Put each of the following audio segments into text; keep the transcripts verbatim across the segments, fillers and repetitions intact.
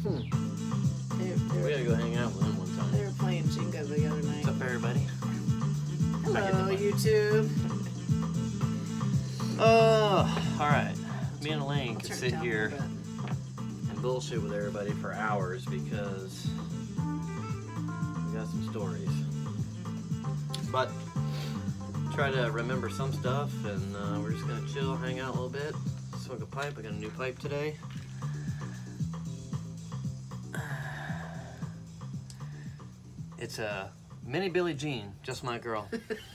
Hmm. They, they We gotta go hang out with them one time. They were playing Jenga the other night. What's up, everybody? Hello, YouTube. Oh, all right. Me and Elaine I'll could turn it sit down a here little and bullshit with everybody for hours because we got some stories. But try to remember some stuff, and uh, we're just gonna chill, hang out a little bit, smoke a pipe. I got a new pipe today. It's a mini Billie Jean, just my girl.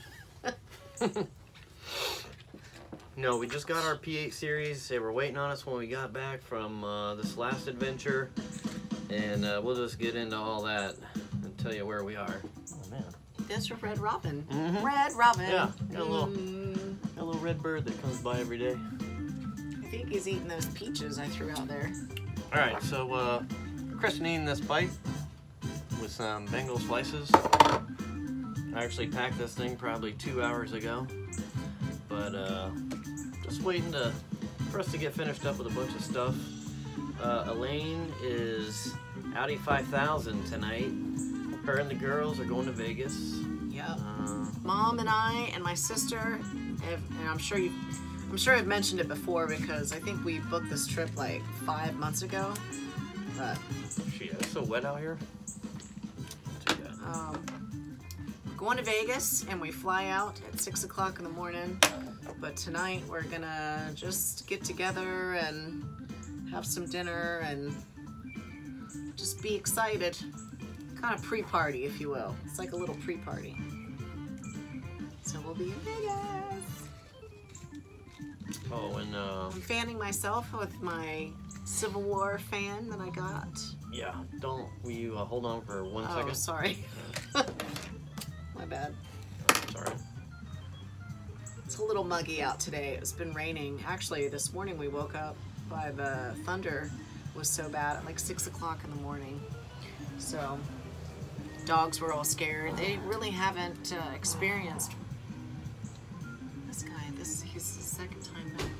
No, we just got our P eight series. They were waiting on us when we got back from uh, this last adventure, and uh, we'll just get into all that and tell you where we are. Oh man, That's your Red Robin. Mhm. Red Robin. Yeah, got a little, Mm, got a little red bird that comes by every day. I think he's eating those peaches I threw out there. All right, so uh, christening this bite with some Bengal slices. I actually packed this thing probably two hours ago, but uh, just waiting to for us to get finished up with a bunch of stuff. Uh, Elaine is Audi five thousand tonight. Her and the girls are going to Vegas. Yep. Uh, Mom and I and my sister, have, and I'm sure you, I'm sure I've mentioned it before because I think we booked this trip like five months ago. But shit, it's so wet out here. Take that. um, going to Vegas and we fly out at six o'clock in the morning. But tonight we're gonna just get together and have some dinner and just be excited. Kind of pre-party, if you will. It's like a little pre-party. So we'll be in Vegas. Oh, and uh, I'm fanning myself with my Civil War fan that I got. yeah, don't will you uh, hold on for one Oh, second? sorry. My bad. Sorry. It's a little muggy out today. It's been raining. Actually, this morning we woke up by the thunder was so bad at like six o'clock in the morning. So dogs were all scared. They really haven't uh, experienced this guy. This he's the second time now.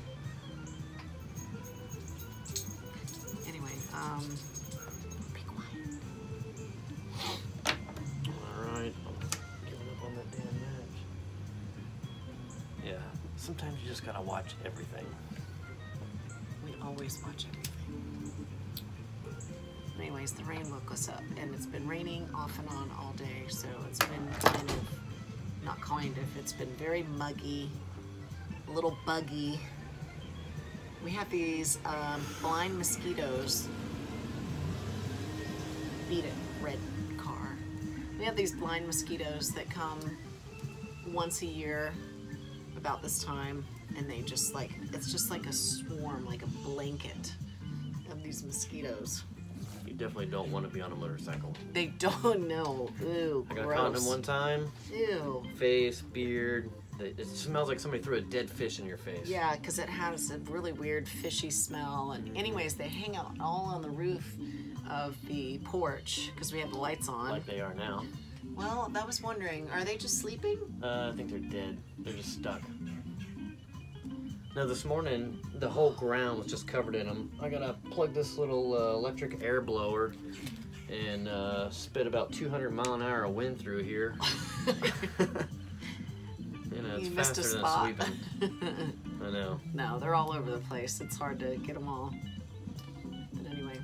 Anyway, um, be quiet. All right, I'm giving up on that damn match. Yeah, sometimes you just gotta watch everything. We always watch everything. Anyways, the rain woke us up, and it's been raining off and on all day, so it's been kind of, not kind of, it's been very muggy, a little buggy. We have these um, blind mosquitoes. Beat it, red car. We have these blind mosquitoes that come once a year about this time, and they just like, it's just like a swarm, like a blanket of these mosquitoes. You definitely don't want to be on a motorcycle. They don't know. Ooh, I got gross. caught in one time. Ew. Face, beard. It smells like somebody threw a dead fish in your face. Yeah, because it has a really weird fishy smell. And anyways, they hang out all on the roof of the porch because we have the lights on. Like they are now. Well, I was wondering, are they just sleeping? Uh, I think they're dead. They're just stuck. Now this morning, the whole ground was just covered in them. I gotta plug this little uh, electric air blower and uh, spit about two hundred mile an hour of wind through here. You know, it's You missed faster a than spot. sweeping. I know. No, they're all over the place. It's hard to get them all. But anyway.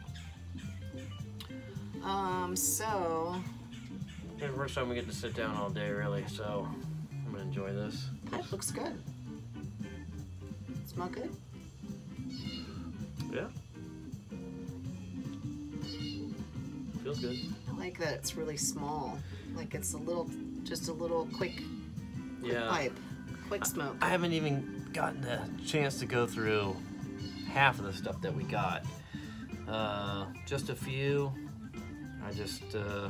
Um, so... It's the first time we get to sit down all day, really, so I'm gonna enjoy this. Pipe looks good. Smell good? Yeah. Feels good. I like that it's really small. Like it's a little, just a little quick, quick Yeah. pipe. Quick smoke. I haven't even gotten a chance to go through half of the stuff that we got. Uh, just a few. I just, uh,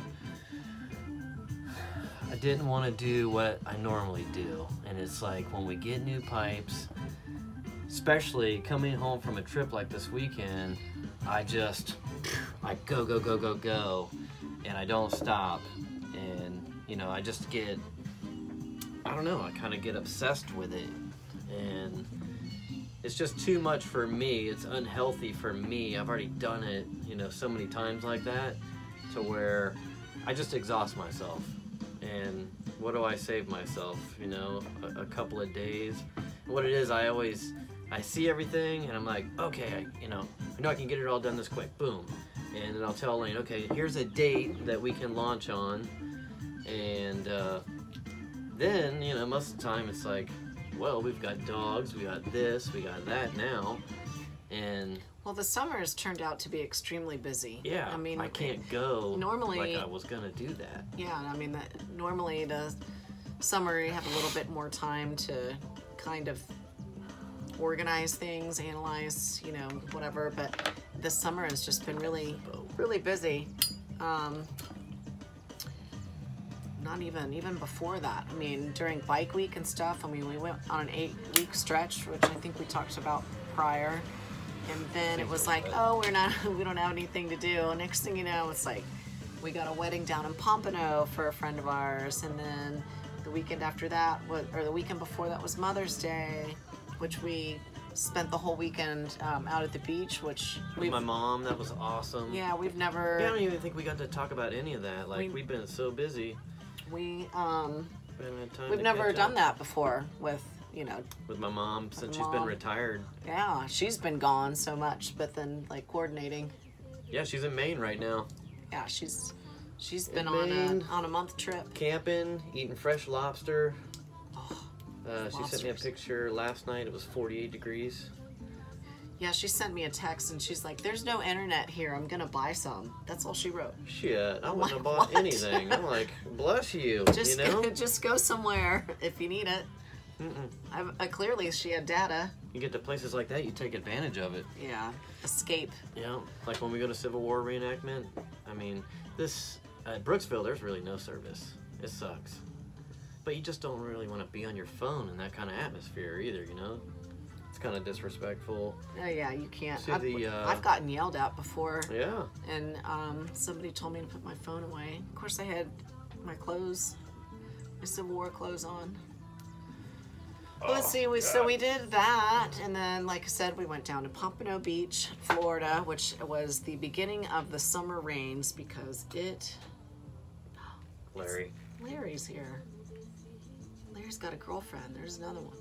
I didn't want to do what I normally do. And it's like when we get new pipes, especially coming home from a trip like this weekend, I just, I go, go, go, go, go, and I don't stop. And, you know, I just get, I don't know, I kind of get obsessed with it. And it's just too much for me. It's unhealthy for me. I've already done it, you know, so many times like that, to where I just exhaust myself. And what do I save myself? You know, a, a couple of days. What it is, I always, I see everything and I'm like, okay, I, you know, I know I can get it all done this quick, boom. And then I'll tell Lane, okay, here's a date that we can launch on. And uh, then, you know, most of the time it's like, well, we've got dogs, we got this, we got that now. And well, the summer has turned out to be extremely busy. yeah, I mean, I can't go normally, like I was gonna do that. Yeah, I mean, that normally the summer you have a little bit more time to kind of organize things, analyze, you know, whatever. But this summer has just been really, really busy. Um, not even, even before that. I mean, during bike week and stuff, I mean, we went on an eight week stretch, which I think we talked about prior. And then it was like, oh, we're not, we don't have anything to do. Next thing you know, it's like, we got a wedding down in Pompano for a friend of ours. And then the weekend after that, was, or the weekend before that was Mother's Day, which we spent the whole weekend um, out at the beach, which With my mom, that was awesome. Yeah, we've never. Yeah, I don't even think we got to talk about any of that. Like, We- we've been so busy. We, um, We haven't had time we've to never catch done up. that before with, you know, With my mom, since she's mom. been retired. yeah, she's been gone so much, but then like coordinating. Yeah, she's in Maine right now. Yeah, she's she's been In on a Maine. on a month trip. Camping, eating fresh lobster. Oh, Uh, she sent me a lobsters. picture last night. It was forty-eight degrees. yeah, she sent me a text and she's like, "There's no internet here. I'm gonna buy some." That's all she wrote. Shit, I I'm wouldn't have like, bought what? anything. I'm like, bless you, Just you know? just go somewhere if you need it. Mm-mm. I, I clearly she had data. You get to places like that, you take advantage of it. Yeah, escape. Yeah, like when we go to Civil War reenactment. I mean, this, at Brooksville, there's really no service. It sucks. But you just don't really want to be on your phone in that kind of atmosphere either, you know? It's kind of disrespectful. Oh yeah, you can't. To I've, the, uh, I've gotten yelled at before. Yeah. And um, somebody told me to put my phone away. Of course, I had my clothes, my Civil War clothes on. But let's see, we, so we did that, and then, like I said, we went down to Pompano Beach, Florida, which was the beginning of the summer rains because it... Larry. Larry's here. Larry's got a girlfriend. There's another one.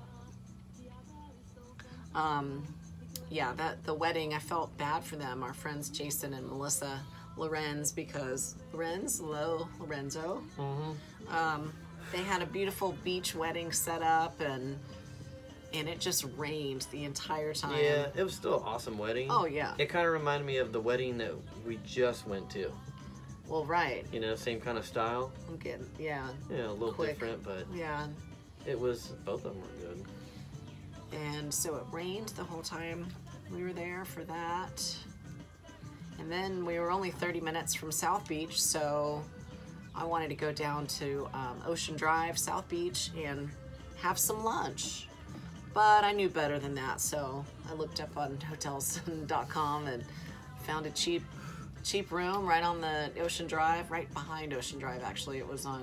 Um, yeah, that the wedding, I felt bad for them, our friends Jason and Melissa Lorenz, because Lorenz, Lo, Lorenzo, Mm-hmm. um, they had a beautiful beach wedding set up, and and it just rained the entire time. Yeah, it was still an awesome wedding. Oh, yeah. It kind of reminded me of the wedding that we just went to. Well, right. You know, same kind of style. I'm getting, yeah, Yeah, a little Quick. different, but yeah. it was, both of them were good. And so it rained the whole time we were there for that. And then we were only thirty minutes from South Beach, so I wanted to go down to um, Ocean Drive, South Beach, and have some lunch. But I knew better than that, so I looked up on hotels dot com and found a cheap cheap room right on the Ocean Drive, right behind Ocean Drive, actually. It was on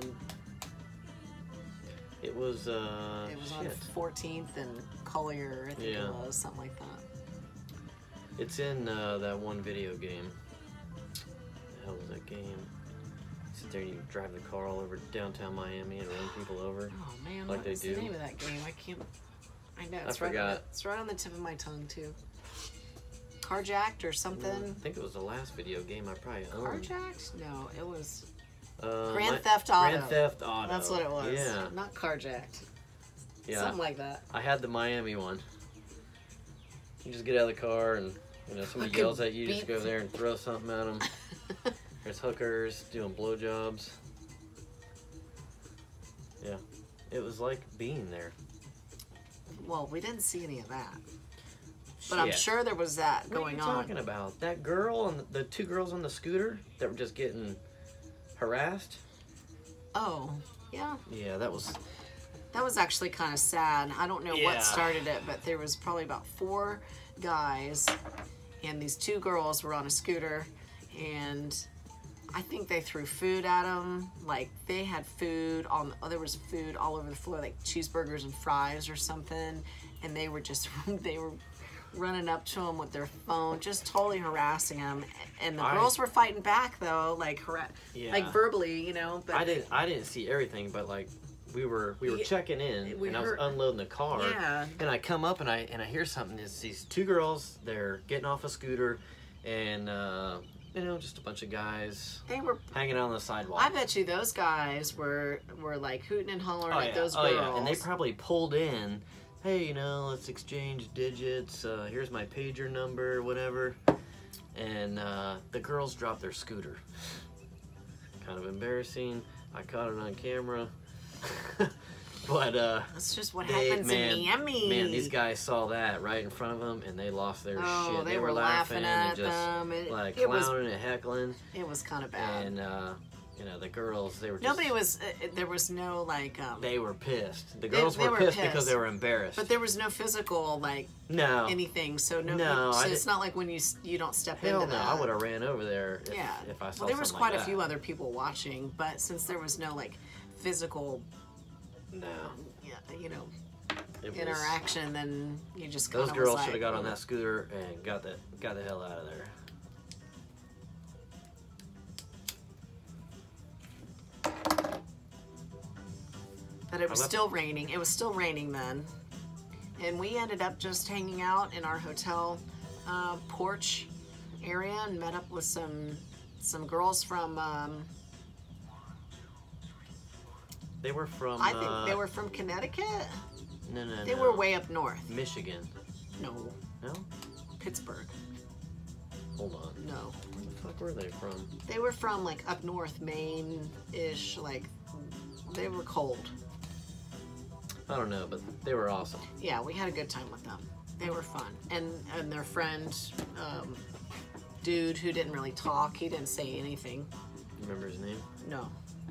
It was, uh, it was on shit. fourteenth and Collier, I think Yeah. it was, something like that. It's in uh, that one video game. The hell was that game? Sit there and you drive the car all over downtown Miami and run people over. Oh man, Like what they is do. the name of that game? I can't. I know I it's right. On the, forgot. it's right on the tip of my tongue too. Carjacked or I something? think it was the last video game I probably owned. Carjacked? No, it was Uh, Grand my- Theft Auto. Grand Theft Auto. That's what it was. Yeah. Not carjacked. Yeah. Something like that. I had the Miami one. You just get out of the car and, you know, somebody Fucking yells at you, just beat- go there and throw something at them. There's hookers doing blowjobs. Yeah. It was like being there. Well, we didn't see any of that, but I'm Shit. sure there was that What going are you on. talking about? That girl and the two girls on the scooter that were just getting harassed? Oh, yeah. Yeah, that was... That was actually kind of sad. I don't know Yeah. what started it, but there was probably about four guys, and these two girls were on a scooter, and I think they threw food at them. Like, they had food on, oh, there was food all over the floor, like cheeseburgers and fries or something, and they were just they were running up to him with their phone, just totally harassing him. And the I, girls were fighting back though, like harass, yeah. like verbally, you know. But I didn't I didn't see everything, but like we were we were Yeah, checking in, we and heard- I was unloading the car. Yeah. And I come up and I and I hear something. It's these two girls. They're getting off a scooter, and uh, you know, just a bunch of guys they were. hanging out on the sidewalk. I bet you those guys were were like hooting and hollering oh, at yeah. those oh, girls. yeah. And they probably pulled in. Hey, you know, let's exchange digits. Uh, here's my pager number, whatever. And uh, the girls dropped their scooter. Kind of embarrassing. I caught it on camera. But uh, That's just what they, happens man, in Miami. Man, these guys saw that right in front of them, and they lost their Oh, shit. they were laughing at and just them. It- like it was- clowning and heckling. It was kind of bad. And uh, you know, the girls, they were just, Nobody was. Uh, there was no like. Um, They were pissed. The They- girls they were, were pissed, pissed. because they were embarrassed. but there was no physical like no, anything. So no. No, so I it's didn't- not like when you s- you don't step hell into no. that. I would have ran over there if, Yeah. if I saw Well, there was something quite like a few that. other people watching, but since there was no like physical, No, yeah, you know, it was, interaction, then you just kind those of girls was should have like, got on that scooter and got the got the hell out of there. But it was I left- still raining. It was still raining then. And we ended up just hanging out in our hotel uh, porch area and met up with some some girls from, um, They were from. I think uh, they were from Connecticut. No, no, They no. were way up north. Michigan. No, No, Pittsburgh. hold on. No. Where the fuck were they from? They were from like up north, Maine-ish, like they were cold. I don't know, but they were awesome. Yeah, we had a good time with them. They were fun. And and their friend, um, dude who didn't really talk, he didn't say anything. Remember his name? No.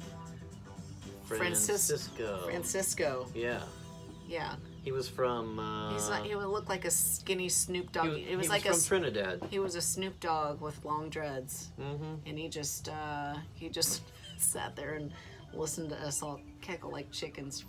Francisco. Francisco. Francisco. Yeah, Yeah. he was from. Uh, He's not, he would look like a skinny Snoop he Dogg. was, it was he like was a from s- Trinidad. he was a Snoop Dogg with long dreads. Mm-hmm. And he just uh, he just sat there and listened to us all cackle like chickens.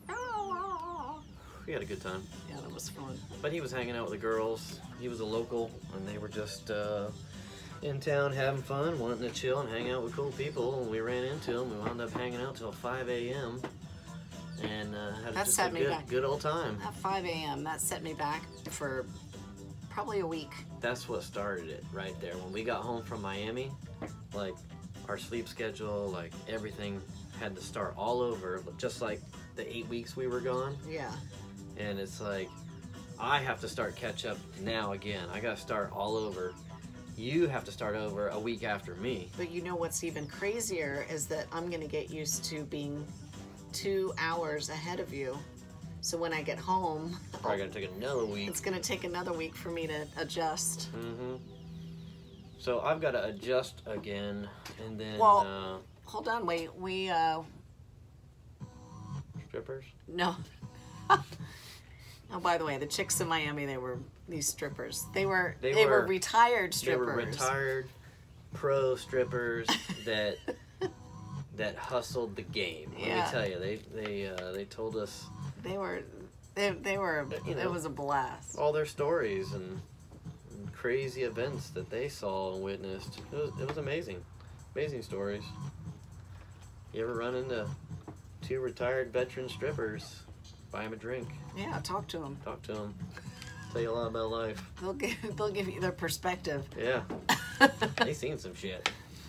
We had a good time. Yeah, that was fun. But he was hanging out with the girls. He was a local, and they were just uh, in town having fun, wanting to chill and hang out with cool people. And we ran into them. We wound up hanging out till five a m and uh, had That just set a me good, back. good old time. At five a m, that set me back for probably a week. That's what started it right there. When we got home from Miami, like our sleep schedule, like everything had to start all over, just like the eight weeks we were gone. Yeah. And it's like, I have to start catch up now again. I gotta start all over. You have to start over a week after me. But you know what's even crazier is that I'm going to get used to being two hours ahead of you. So when I get home, Probably gonna take another week. it's going to take another week for me to adjust. Mm-hmm. So I've got to adjust again, and then Well- uh, Hold on, wait. We, uh, strippers. no. Oh, by the way, the chicks in Miami, they were these strippers. They were They they, were, were- retired They strippers. were retired pro strippers that that hustled the game. Let Yeah. me tell you, they they uh, they told us They were they, they were You it know. was a blast. all their stories and, and crazy events that they saw and witnessed. It was it was amazing, amazing stories. You ever run into two retired veteran strippers? Buy them a drink, Yeah, talk to them. talk to them, tell you a lot about life. They'll give they'll give you their perspective. Yeah, they seen some shit.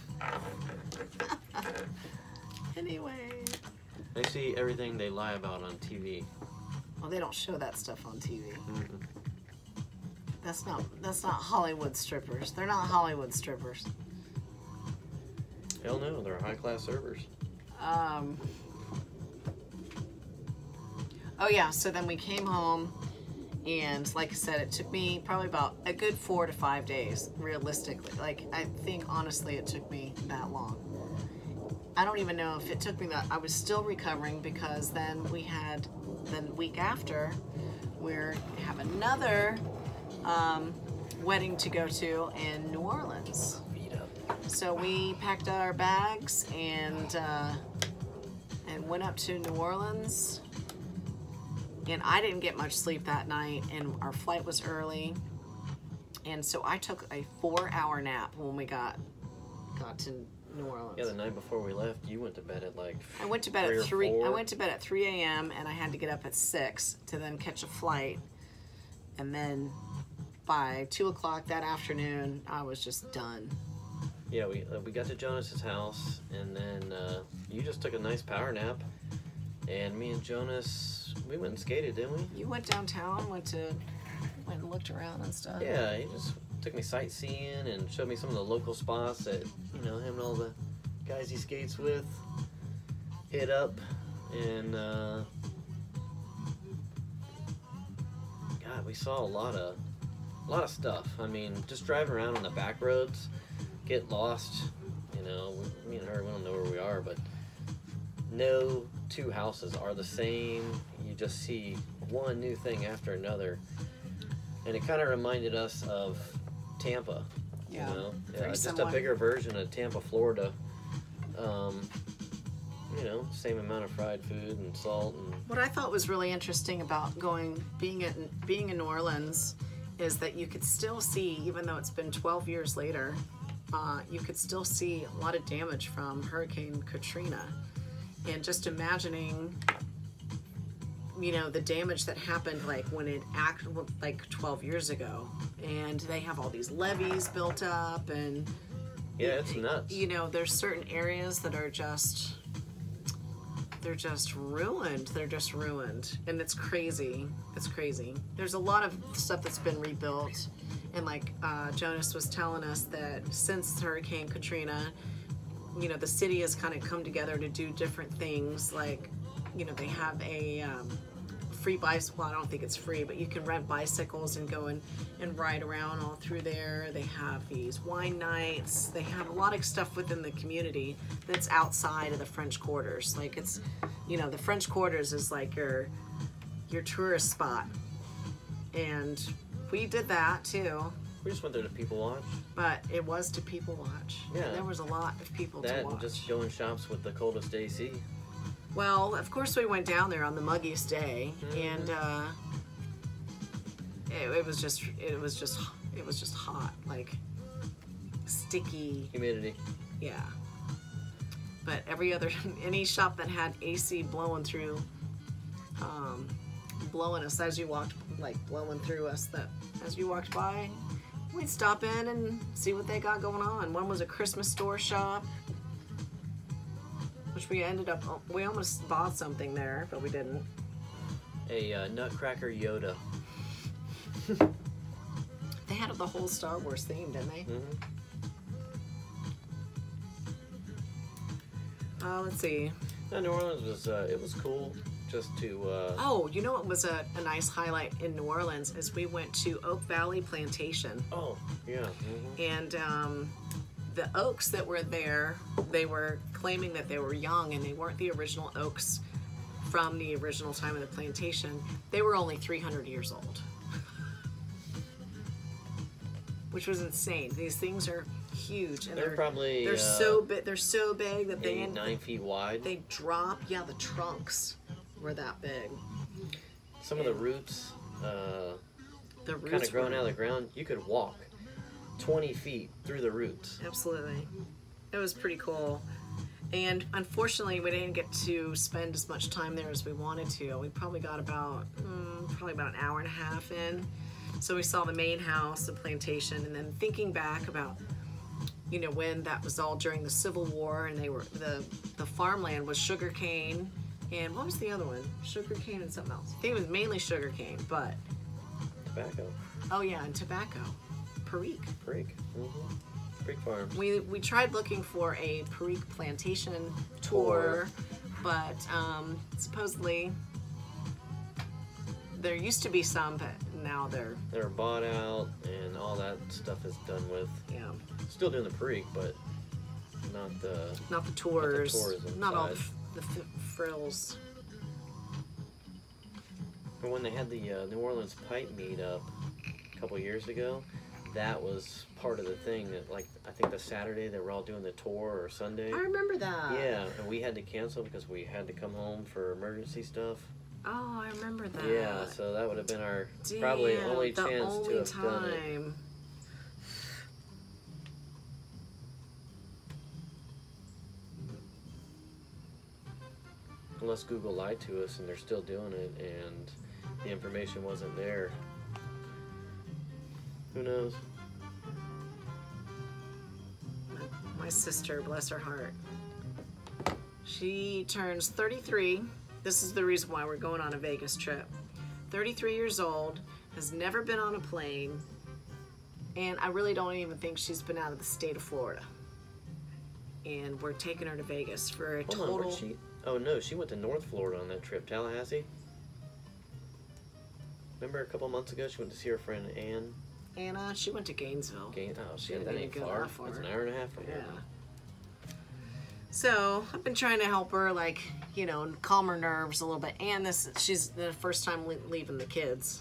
Anyway, They see everything they lie about on T V. well, they don't show that stuff on T V. Mm-mm. That's not that's not Hollywood strippers. They're not Hollywood strippers. Hell no, they're high class servers. Um. Oh yeah, so then we came home, and like I said, it took me probably about a good four to five days, realistically. Like I think honestly, it took me that long. I don't even know if it took me that. I was still recovering because then we had the week after, we have another um, wedding to go to in New Orleans. Beat up. So we packed our bags and uh, and went up to New Orleans And I didn't get much sleep that night, and our flight was early. And so I took a four-hour nap when we got got to New Orleans. Yeah, the night before we left, you went to bed at like I went to bed three at or three. four. I went to bed at three a m and I had to get up at six to then catch a flight. And then by two o'clock that afternoon, I was just done. Yeah, we uh, we got to Jonas's house, and then uh, you just took a nice power nap, and me and Jonas, we went and skated, didn't we? You went downtown, went to, went and looked around and stuff. Yeah, he just took me sightseeing and showed me some of the local spots that, you know, him and all the guys he skates with hit up, and uh, God, we saw a lot of, a lot of stuff. I mean, just driving around on the back roads, get lost, you know, we, me and her, we don't know where we are, but no two houses are the same. You just see one new thing after another, and it kind of reminded us of Tampa. Yeah, You know, very yeah, just similar. a bigger version of Tampa, Florida. Um, you know, same amount of fried food and salt and What I thought was really interesting about going, being in, being in New Orleans, is that you could still see, even though it's been twelve years later, uh, you could still see a lot of damage from Hurricane Katrina. And just imagining, you know, the damage that happened like when it act like twelve years ago, and they have all these levees built up, and yeah, it's nuts. you know, there's certain areas that are just, they're just ruined. They're just ruined. And it's crazy. It's crazy. There's a lot of stuff that's been rebuilt. And like uh, Jonas was telling us that since Hurricane Katrina, you know, the city has kind of come together to do different things. Like, you know, they have a um, free bicycle. Well, I don't think it's free, but you can rent bicycles and go and, and ride around all through there. They have these wine nights. They have a lot of stuff within the community that's outside of the French Quarters. Like it's, you know, the French Quarters is like your, your tourist spot. And we did that too. We just went there to people watch. But it was to people watch. Yeah. There was a lot of people That to watch. and just go in shops with the coldest A C. Well, of course we went down there on the muggiest day, Mm-hmm. and uh, it, it was just, it was just, it was just hot, like sticky, Humidity. yeah. But every other, any shop that had A C blowing through, um, blowing us as you walked, like blowing through us, that as you walked by, we'd stop in and see what they got going on. One was a Christmas store shop, which we ended up, we almost bought something there, but we didn't. A uh, Nutcracker Yoda. They had the whole Star Wars theme, didn't they? Mm-hmm. Uh, let's see. No, New Orleans was, uh, it was cool just to, uh, Oh, you know what was a, a nice highlight in New Orleans is we went to Oak Valley Plantation. oh, yeah. Mm-hmm. And um, the oaks that were there, they were claiming that they were young, and they weren't the original oaks from the original time of the plantation. They were only three hundred years old, which was insane. These things are huge, and They're they're probably, they're uh, so big. They're so big that they Eight, end, nine feet wide. they drop. Yeah, the trunks were that big. Some of the roots, uh, The roots kind of growing were- out of the ground, you could walk twenty feet through the roots. Absolutely. It was pretty cool. And unfortunately, we didn't get to spend as much time there as we wanted to. We probably got about, mm, probably about an hour and a half in. So we saw the main house, the plantation, and then thinking back about, you know, when that was all during the Civil War, and they were, the, the farmland was sugarcane, and what was the other one? Sugarcane and something else. I think it was mainly sugarcane, but, Tobacco. oh yeah, and tobacco. Perique. Creek. Mm-hmm. Creek Farm. We, we tried looking for a Perique plantation tour, but um, supposedly there used to be some, but now they're, They're bought out and all that stuff is done with. yeah, Still doing the Creek, but not the... not the tours, tourism not all the, side. f- the f- frills. But when they had the uh, New Orleans Pipe meetup a couple years ago, that was part of the thing. That, like, I think the Saturday they were all doing the tour, or Sunday. I remember that. Yeah, and we had to cancel because we had to come home for emergency stuff. Oh, I remember that. Yeah, so that would have been our Damn, probably only the chance only to have time. done it. Unless Google lied to us and they're still doing it and the information wasn't there. Who knows? My sister, bless her heart, she turns thirty-three. This is the reason why we're going on a Vegas trip. thirty-three years old, has never been on a plane, and I really don't even think she's been out of the state of Florida. And we're taking her to Vegas for a Hold total... on, where'd she... Oh no, she went to North Florida on that trip, Tallahassee. Remember a couple months ago she went to see her friend Ann? Anna, she went to Gainesville. Gain oh She shit, didn't that even ain't go far. that far. That's an hour and a half from here. Yeah. So I've been trying to help her, like, you know, calm her nerves a little bit. And this, she's the first time le leaving the kids.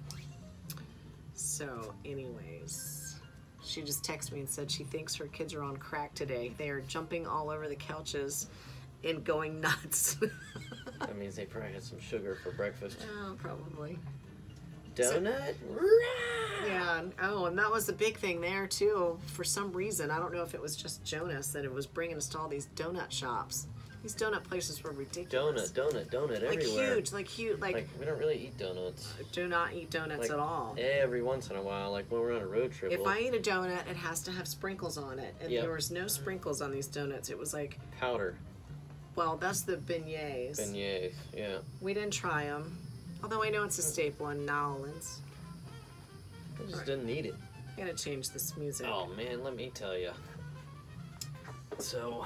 So, anyways, she just texted me and said she thinks her kids are on crack today. They are jumping all over the couches and going nuts. That means they probably had some sugar for breakfast. Oh, probably. Donut? Yeah. Oh, and that was the big thing there too. For some reason, I don't know if it was just Jonas that it was bringing us to all these donut shops. These donut places were ridiculous. Donut, donut, donut Like everywhere. huge, like huge, like, Like, we don't really eat donuts. do not eat donuts Like, at all. Every once in a while, like when we're on a road trip. If we'll I eat a donut, it has to have sprinkles on it, and Yep. there was no sprinkles on these donuts. It was like, powder, well, that's the beignets. beignets, yeah. We didn't try them, although I know it's a staple in New Orleans. I just Right. didn't need it. I gotta change this music. Oh man, let me tell you. So,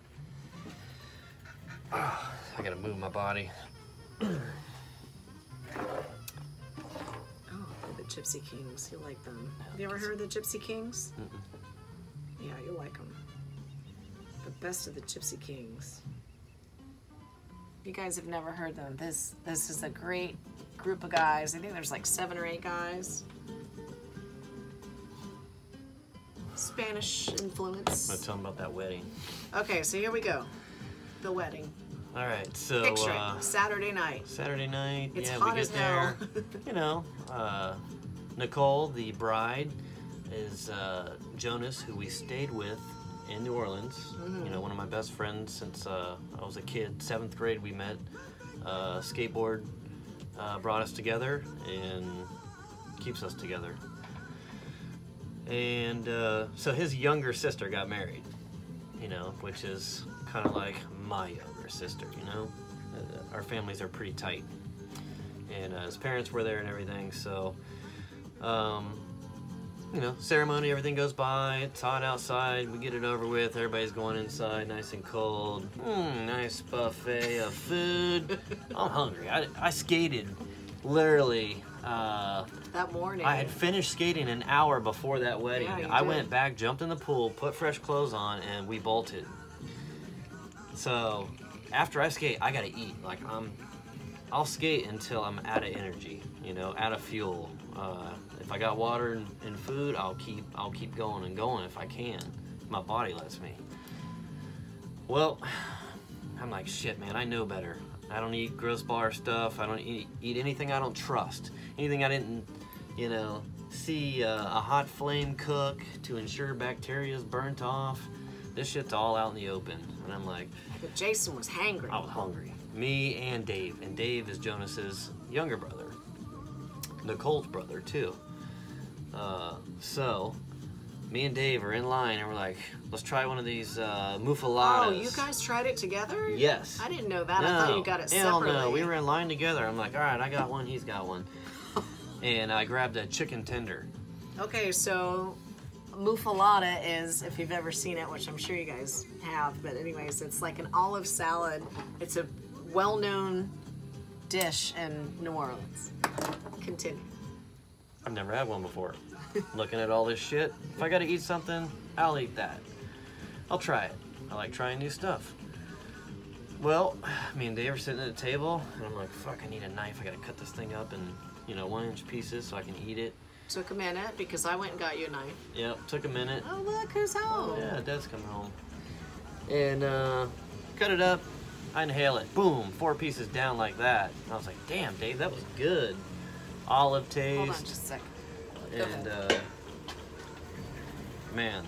ah, I gotta move my body. Oh, the Gypsy Kings. You like them? Have you ever heard of the Gypsy Kings? Mm-mm. Yeah, you like them. The best of the Gypsy Kings. You guys have never heard them. This this is a great group of guys. I think there's like seven or eight guys. Spanish I'm gonna influence. tell them about that wedding. Okay, so here we go. The wedding. All right, so Picture uh, it. Saturday night. Saturday night. It's yeah, hot we as get there. hell. You know, uh, Nicole, the bride, is uh, Jonas, who we stayed with in New Orleans. Mm-hmm. You know, one of my best friends since uh, I was a kid. Seventh grade, we met. Uh, skateboard uh, brought us together and keeps us together. And uh, so his younger sister got married, you know, which is kind of like my younger sister, you know. Uh, our families are pretty tight. And uh, his parents were there and everything, so, um, you know, ceremony, everything goes by, it's hot outside, we get it over with, everybody's going inside, nice and cold. Mm, nice buffet of food. I'm hungry. I, I skated literally... Uh, That morning. I had finished skating an hour before that wedding. Yeah, you I did. went back, jumped in the pool, put fresh clothes on, and we bolted. So after I skate, I gotta eat. Like I'm, I'll skate until I'm out of energy. You know, out of fuel. Uh, if I got water and, and food, I'll keep, I'll keep going and going if I can. If my body lets me. Well, I'm like, shit, man. I know better. I don't eat gross bar stuff. I don't eat, eat anything I don't trust. Anything I didn't, you know, see uh, a hot flame cook to ensure bacteria is burnt off. This shit's all out in the open. And I'm like, But Jason was hangry. I was hungry. Me and Dave. And Dave is Jonas's younger brother. Nicole's brother, too. Uh, so, me and Dave are in line and we're like, let's try one of these uh, muffaladas. Oh, you guys tried it together? Yes. I didn't know that. No, I thought you got it hell separately. no. We were in line together. I'm like, all right, I got one, he's got one. And I grabbed a chicken tender. Okay, so muffalata is, if you've ever seen it, which I'm sure you guys have, but anyways, it's like an olive salad. It's a well-known dish in New Orleans. Continue. I've never had one before. Looking at all this shit, if I gotta eat something, I'll eat that. I'll try it. I like trying new stuff. Well, me and Dave are sitting at the table, and I'm like, fuck, I need a knife. I gotta cut this thing up in, you know, one inch pieces so I can eat it. Took a minute because I went and got you a knife. Yep, took a minute. Oh, look, who's home? Yeah, Dad's coming home. And uh, cut it up, I inhale it, boom, four pieces down like that. I was like, damn, Dave, that was good. Olive taste. Hold on just a second. Go and ahead. uh, man,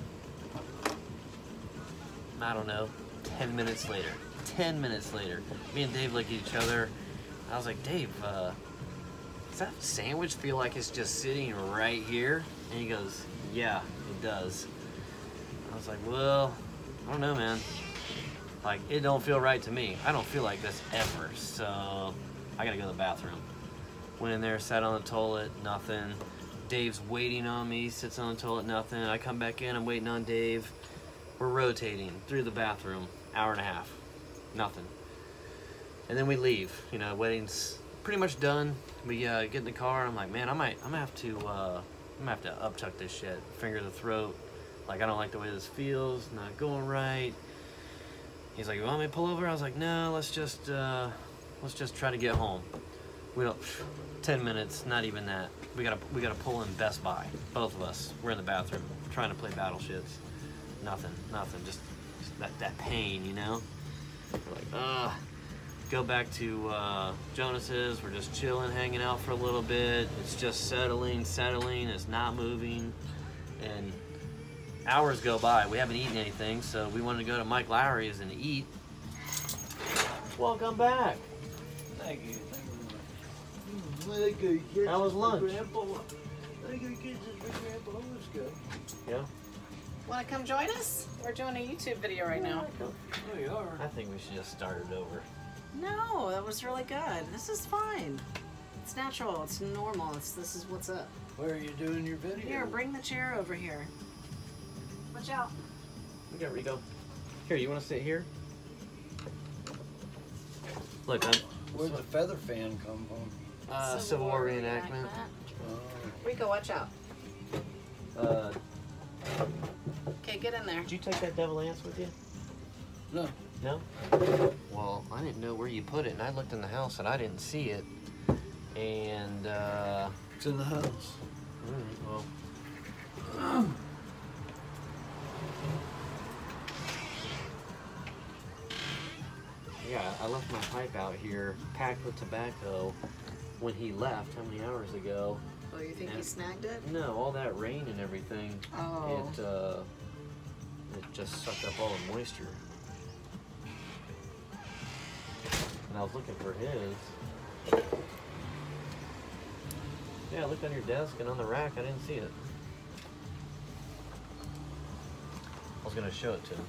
I don't know, ten minutes later, ten minutes later, me and Dave look at each other. I was like, Dave, uh, does that sandwich feel like it's just sitting right here? And he goes, yeah, it does. I was like, well, I don't know, man. Like, it don't feel right to me. I don't feel like this ever, so I gotta go to the bathroom. Went in there, sat on the toilet, nothing. Dave's waiting on me, sits on the toilet, nothing. I come back in, I'm waiting on Dave. We're rotating through the bathroom, hour and a half, nothing. And then we leave, you know, wedding's pretty much done. We uh, get in the car, I'm like, man, I might, I'm gonna have to, uh, I'm gonna have to uptuck this shit, finger the throat. Like, I don't like the way this feels, not going right. He's like, you want me to pull over? I was like, no, let's just, uh, let's just try to get home. We don't, ten minutes, not even that. We gotta, we gotta pull in Best Buy. Both of us, we're in the bathroom, trying to play battleships. Nothing, nothing, just, just that, that pain, you know? We're like, uh, go back to uh, Jonas's, we're just chilling, hanging out for a little bit. It's just settling, settling, it's not moving. And hours go by, we haven't eaten anything, so we wanted to go to Mike Lowry's and eat. Welcome back. Thank you. Thank you. Kids, How was lunch? Grandpa. Thank you, kids. Grandpa. Let's go. Yeah? Want to come join us? We're doing a YouTube video right now. Oh, you are. I think we should just start it over. No, that was really good. This is fine. It's natural. It's normal. It's, this is what's up. Where are you doing your video? Here, bring the chair over here. Watch out. Okay, Rico. Here, you want to sit here? Look, I'm Where'd the feather fan come from? uh, Civil War reenactment. Oh. Rico, watch out. Uh, Okay, get in there. did you take that devil ants with you? No. No? Well, I didn't know where you put it, and I looked in the house and I didn't see it. And, uh... It's in the house. Alright, well... Yeah, I left my pipe out here, packed with tobacco, when he left, how many hours ago? Oh, you think he And- snagged it? No, all that rain and everything, Oh. it, uh... it just sucked up all the moisture. And I was looking for his. Yeah, I looked on your desk and on the rack, I didn't see it. I was gonna show it to him.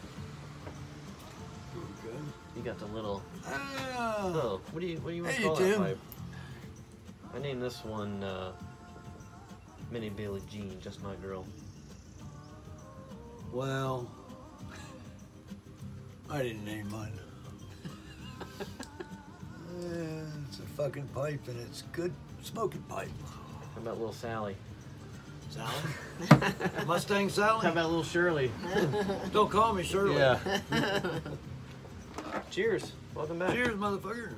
Okay. You got the little. Ah. Oh, what do you what do you want to Hey, call that Tim. pipe? I named this one uh, Minnie Bailey Jean, just my girl. Well, I didn't name mine. Yeah, it's a fucking pipe, and it's good smoking pipe. How about little Sally? Sally? Mustang Sally? How about little Shirley? Don't call me Shirley. Yeah. Cheers. Welcome back. Cheers, motherfucker.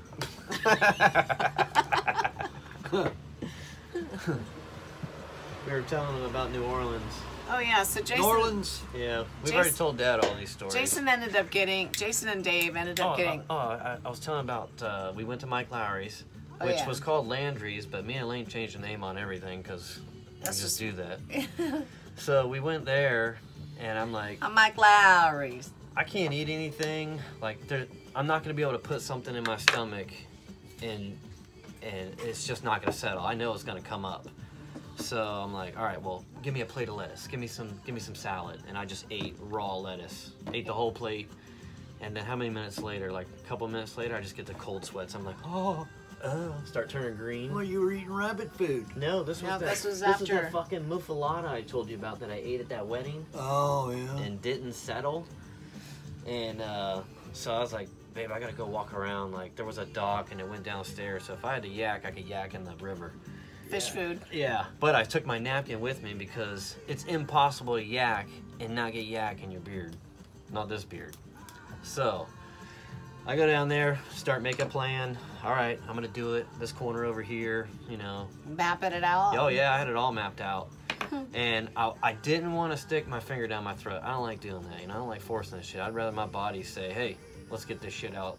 We were telling them about New Orleans. Oh yeah, so Jason. New Orleans. Yeah, we've Jason- already told Dad all these stories. Jason ended up getting. Jason and Dave ended Oh, up getting. oh, oh I, I was telling about, uh, we went to Mike Lowry's, Oh, which yeah. was called Landry's, but me and Elaine changed the name on everything because we That's just just- do that. So we went there, and I'm like, I'm Mike Lowry's. I can't eat anything. Like, there, I'm not going to be able to put something in my stomach, and and it's just not going to settle. I know it's going to come up. So I'm like, all right, well, give me a plate of lettuce. Give me some, give me some salad. And I just ate raw lettuce. Ate the whole plate. And then how many minutes later, like a couple minutes later, I just get the cold sweats. I'm like, oh, oh, start turning green. Well, you were eating rabbit food. No, this was No, that, this was this was after. that fucking muffalata I told you about that I ate at that wedding Oh, yeah. and didn't settle. And uh, so I was like, babe, I gotta go walk around. Like, there was a dock and it went downstairs. So if I had to yak, I could yak in the river. Fish food. Yeah, but I took my napkin with me because it's impossible to yak and not get yak in your beard. Not this beard. So, I go down there, start make a plan. All right, I'm gonna do it. This corner over here, you know. Mapping it out. Oh yeah, I had it all mapped out. And I, I didn't want to stick my finger down my throat. I don't like doing that, you know. I don't like forcing this shit. I'd rather my body say, hey, let's get this shit out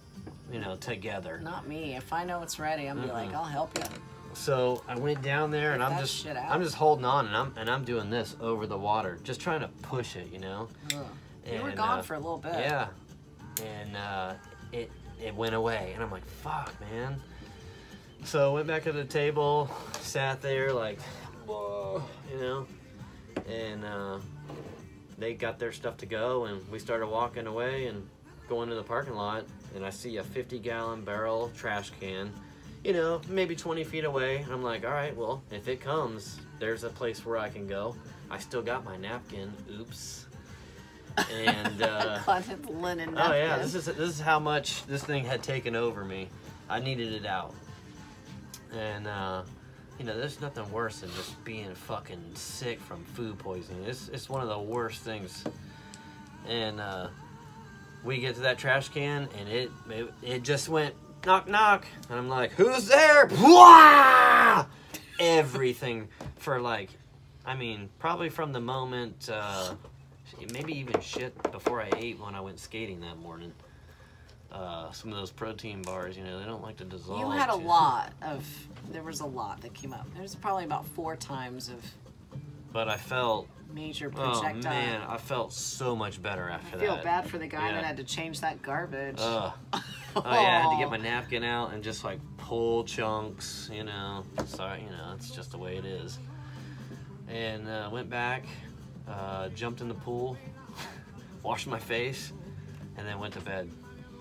you know, together. Not me. If I know it's ready, I'm gonna be like, I'll help you. So I went down there and Get I'm that just shit out. I'm just holding on and I'm and I'm doing this over the water, just trying to push it, you know. Ugh. You were And, gone uh, for a little bit. Yeah, and uh, it it went away, and I'm like, fuck, man. So I went back to the table, sat there like, whoa, you know, and uh, they got their stuff to go, and we started walking away and going to the parking lot, and I see a fifty gallon barrel trash can, you know, maybe twenty feet away. And I'm like, all right, well, if it comes, there's a place where I can go. I still got my napkin. Oops. And uh, Cotton linen oh yeah, napkin. this is this is how much this thing had taken over me. I needed it out. And uh, you know, there's nothing worse than just being fucking sick from food poisoning. It's it's one of the worst things. And uh, we get to that trash can, and it it, it just went knock knock, and I'm like, who's there? Bwah! Everything for like, I mean, probably from the moment, uh, maybe even shit before I ate when I went skating that morning. Uh, some of those protein bars, you know, they don't like to dissolve. You had a too. lot of, there was a lot that came up. There's probably about four times of But I felt, major oh projectile. man, I felt so much better after I feel that. bad for the guy Yeah. that had to change that garbage. Ugh. Oh yeah, I had to get my napkin out and just like pull chunks, you know. Sorry, you know, it's just the way it is. And uh, went back, uh, jumped in the pool, washed my face, and then went to bed.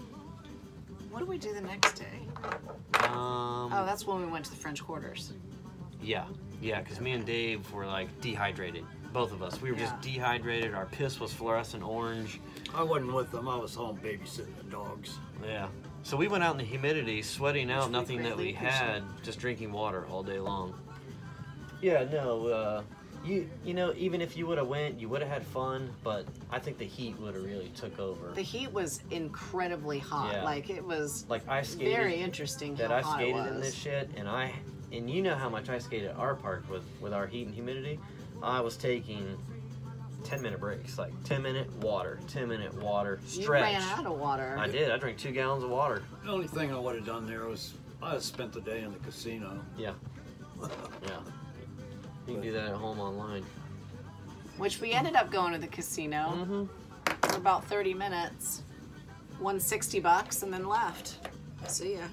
What did we do the next day? Um, Oh, that's when we went to the French Quarters. yeah, yeah, because me and Dave were like dehydrated. Both of us. We were just Yeah. dehydrated. Our piss was fluorescent orange. I wasn't with them. I was home babysitting the dogs. Yeah. So we went out in the humidity, sweating out we nothing that we greatly appreciate. had, just drinking water all day long. Yeah, no, uh, you you know, even if you would have went, you would have had fun, but I think the heat would have really took over. The heat was incredibly hot. Yeah. Like it was Like I skated very interesting that how I hot skated it was. in this shit, and I and you know how much I skated at our park with with our heat and humidity. I was taking ten minute breaks, like ten minute water, ten minute water, You stretch. ran out of water. I did. I drank two gallons of water. The only thing I would have done there was I had spent the day in the casino. Yeah. Yeah. You can do that at home online. Which we ended up going to the casino Mm-hmm. for about thirty minutes, won sixty bucks, and then left. See ya.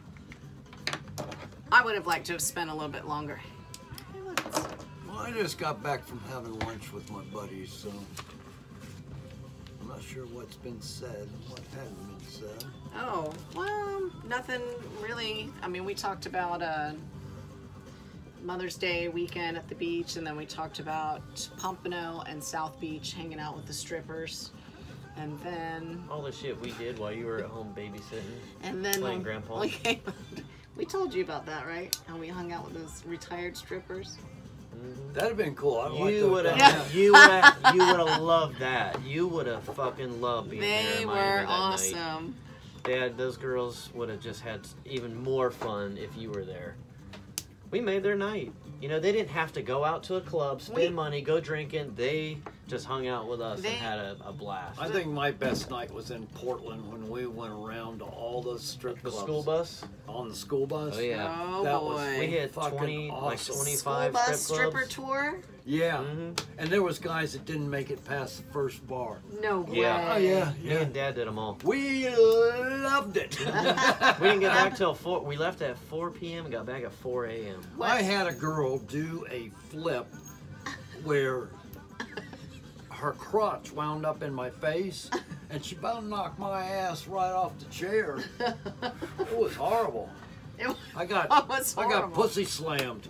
I would have liked to have spent a little bit longer. Hey, look, it's- Well, I just got back from having lunch with my buddies, so I'm not sure what's been said and what hasn't been said. Oh, well, nothing really. I mean, we talked about uh, Mother's Day weekend at the beach, and then we talked about Pompano and South Beach hanging out with the strippers. And then, All the shit we did while you were at home babysitting. and then Playing grandpa. we came, we told you about that, right? How we hung out with those retired strippers. That'd have been cool. I'd like You to would have have, done that. you would have, you would have loved that. You would have fucking loved being there They in were Miami that night. awesome. Dad, those girls would have just had even more fun if you were there. We made their night. You know, they didn't have to go out to a club, spend We- money, go drinking. They just hung out with us They- and had a, a blast. I think my best night was in Portland when we went around to all those strip the clubs. school bus. On the school bus? Oh yeah. Oh That boy. was- We had Fucking twenty, like awesome. twenty-five School bus strip stripper clubs. tour? Yeah. Mhm. And there was guys that didn't make it past the first bar. No way. Yeah. Oh, yeah. Me Yeah. and Dad did them all. We loved it. We didn't get back till four. We left at four p m and got back at four a m I had a girl do a flip where her crotch wound up in my face and she about knocked my ass right off the chair. It was horrible. It was- I got Oh, it was I got horrible. pussy slammed.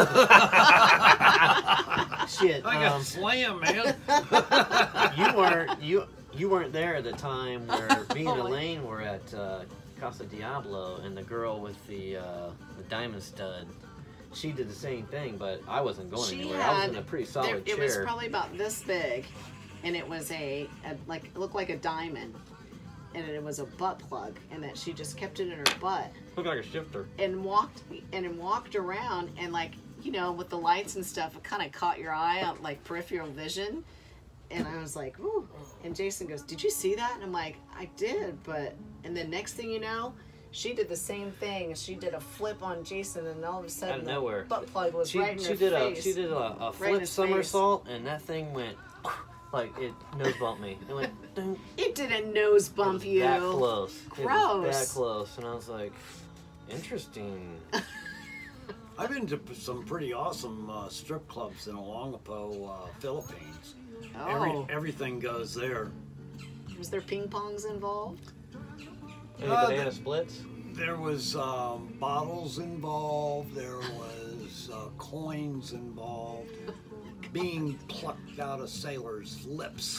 Shit. I got um, slammed, man. you weren't you you weren't there at the time where me and Oh my- Elaine were at uh, Casa Diablo, and the girl with the uh, the diamond stud, she did the same thing, but I wasn't going She anywhere. I was had- in a pretty There, solid it chair. was probably about this big, and it was a, a like it looked like a diamond, and it was a butt plug, and that she just kept it in her butt Looked like a shifter. and walked and walked around, and like you know with the lights and stuff, it kind of caught your eye on like peripheral vision, And I was like, ooh. And Jason goes, did you see that? And I'm like, I did, but, and then next thing you know, she did the same thing. She did a flip on Jason, and all of a sudden, out of nowhere, the butt plug was she, right in she her did face. a she did a, a Right in flip his somersault, and that thing went like it nose bumped me. It went. Ding. It didn't nose bump It was you. that close. Gross. It was that close, and I was like, interesting. I've been to some pretty awesome uh, strip clubs in Olongapo, uh, Philippines. Oh. Every, everything goes there. Was there ping pongs involved? Any Uh, banana the- splits? There was um, bottles involved. There was uh, coins involved. Being plucked out of sailors' lips.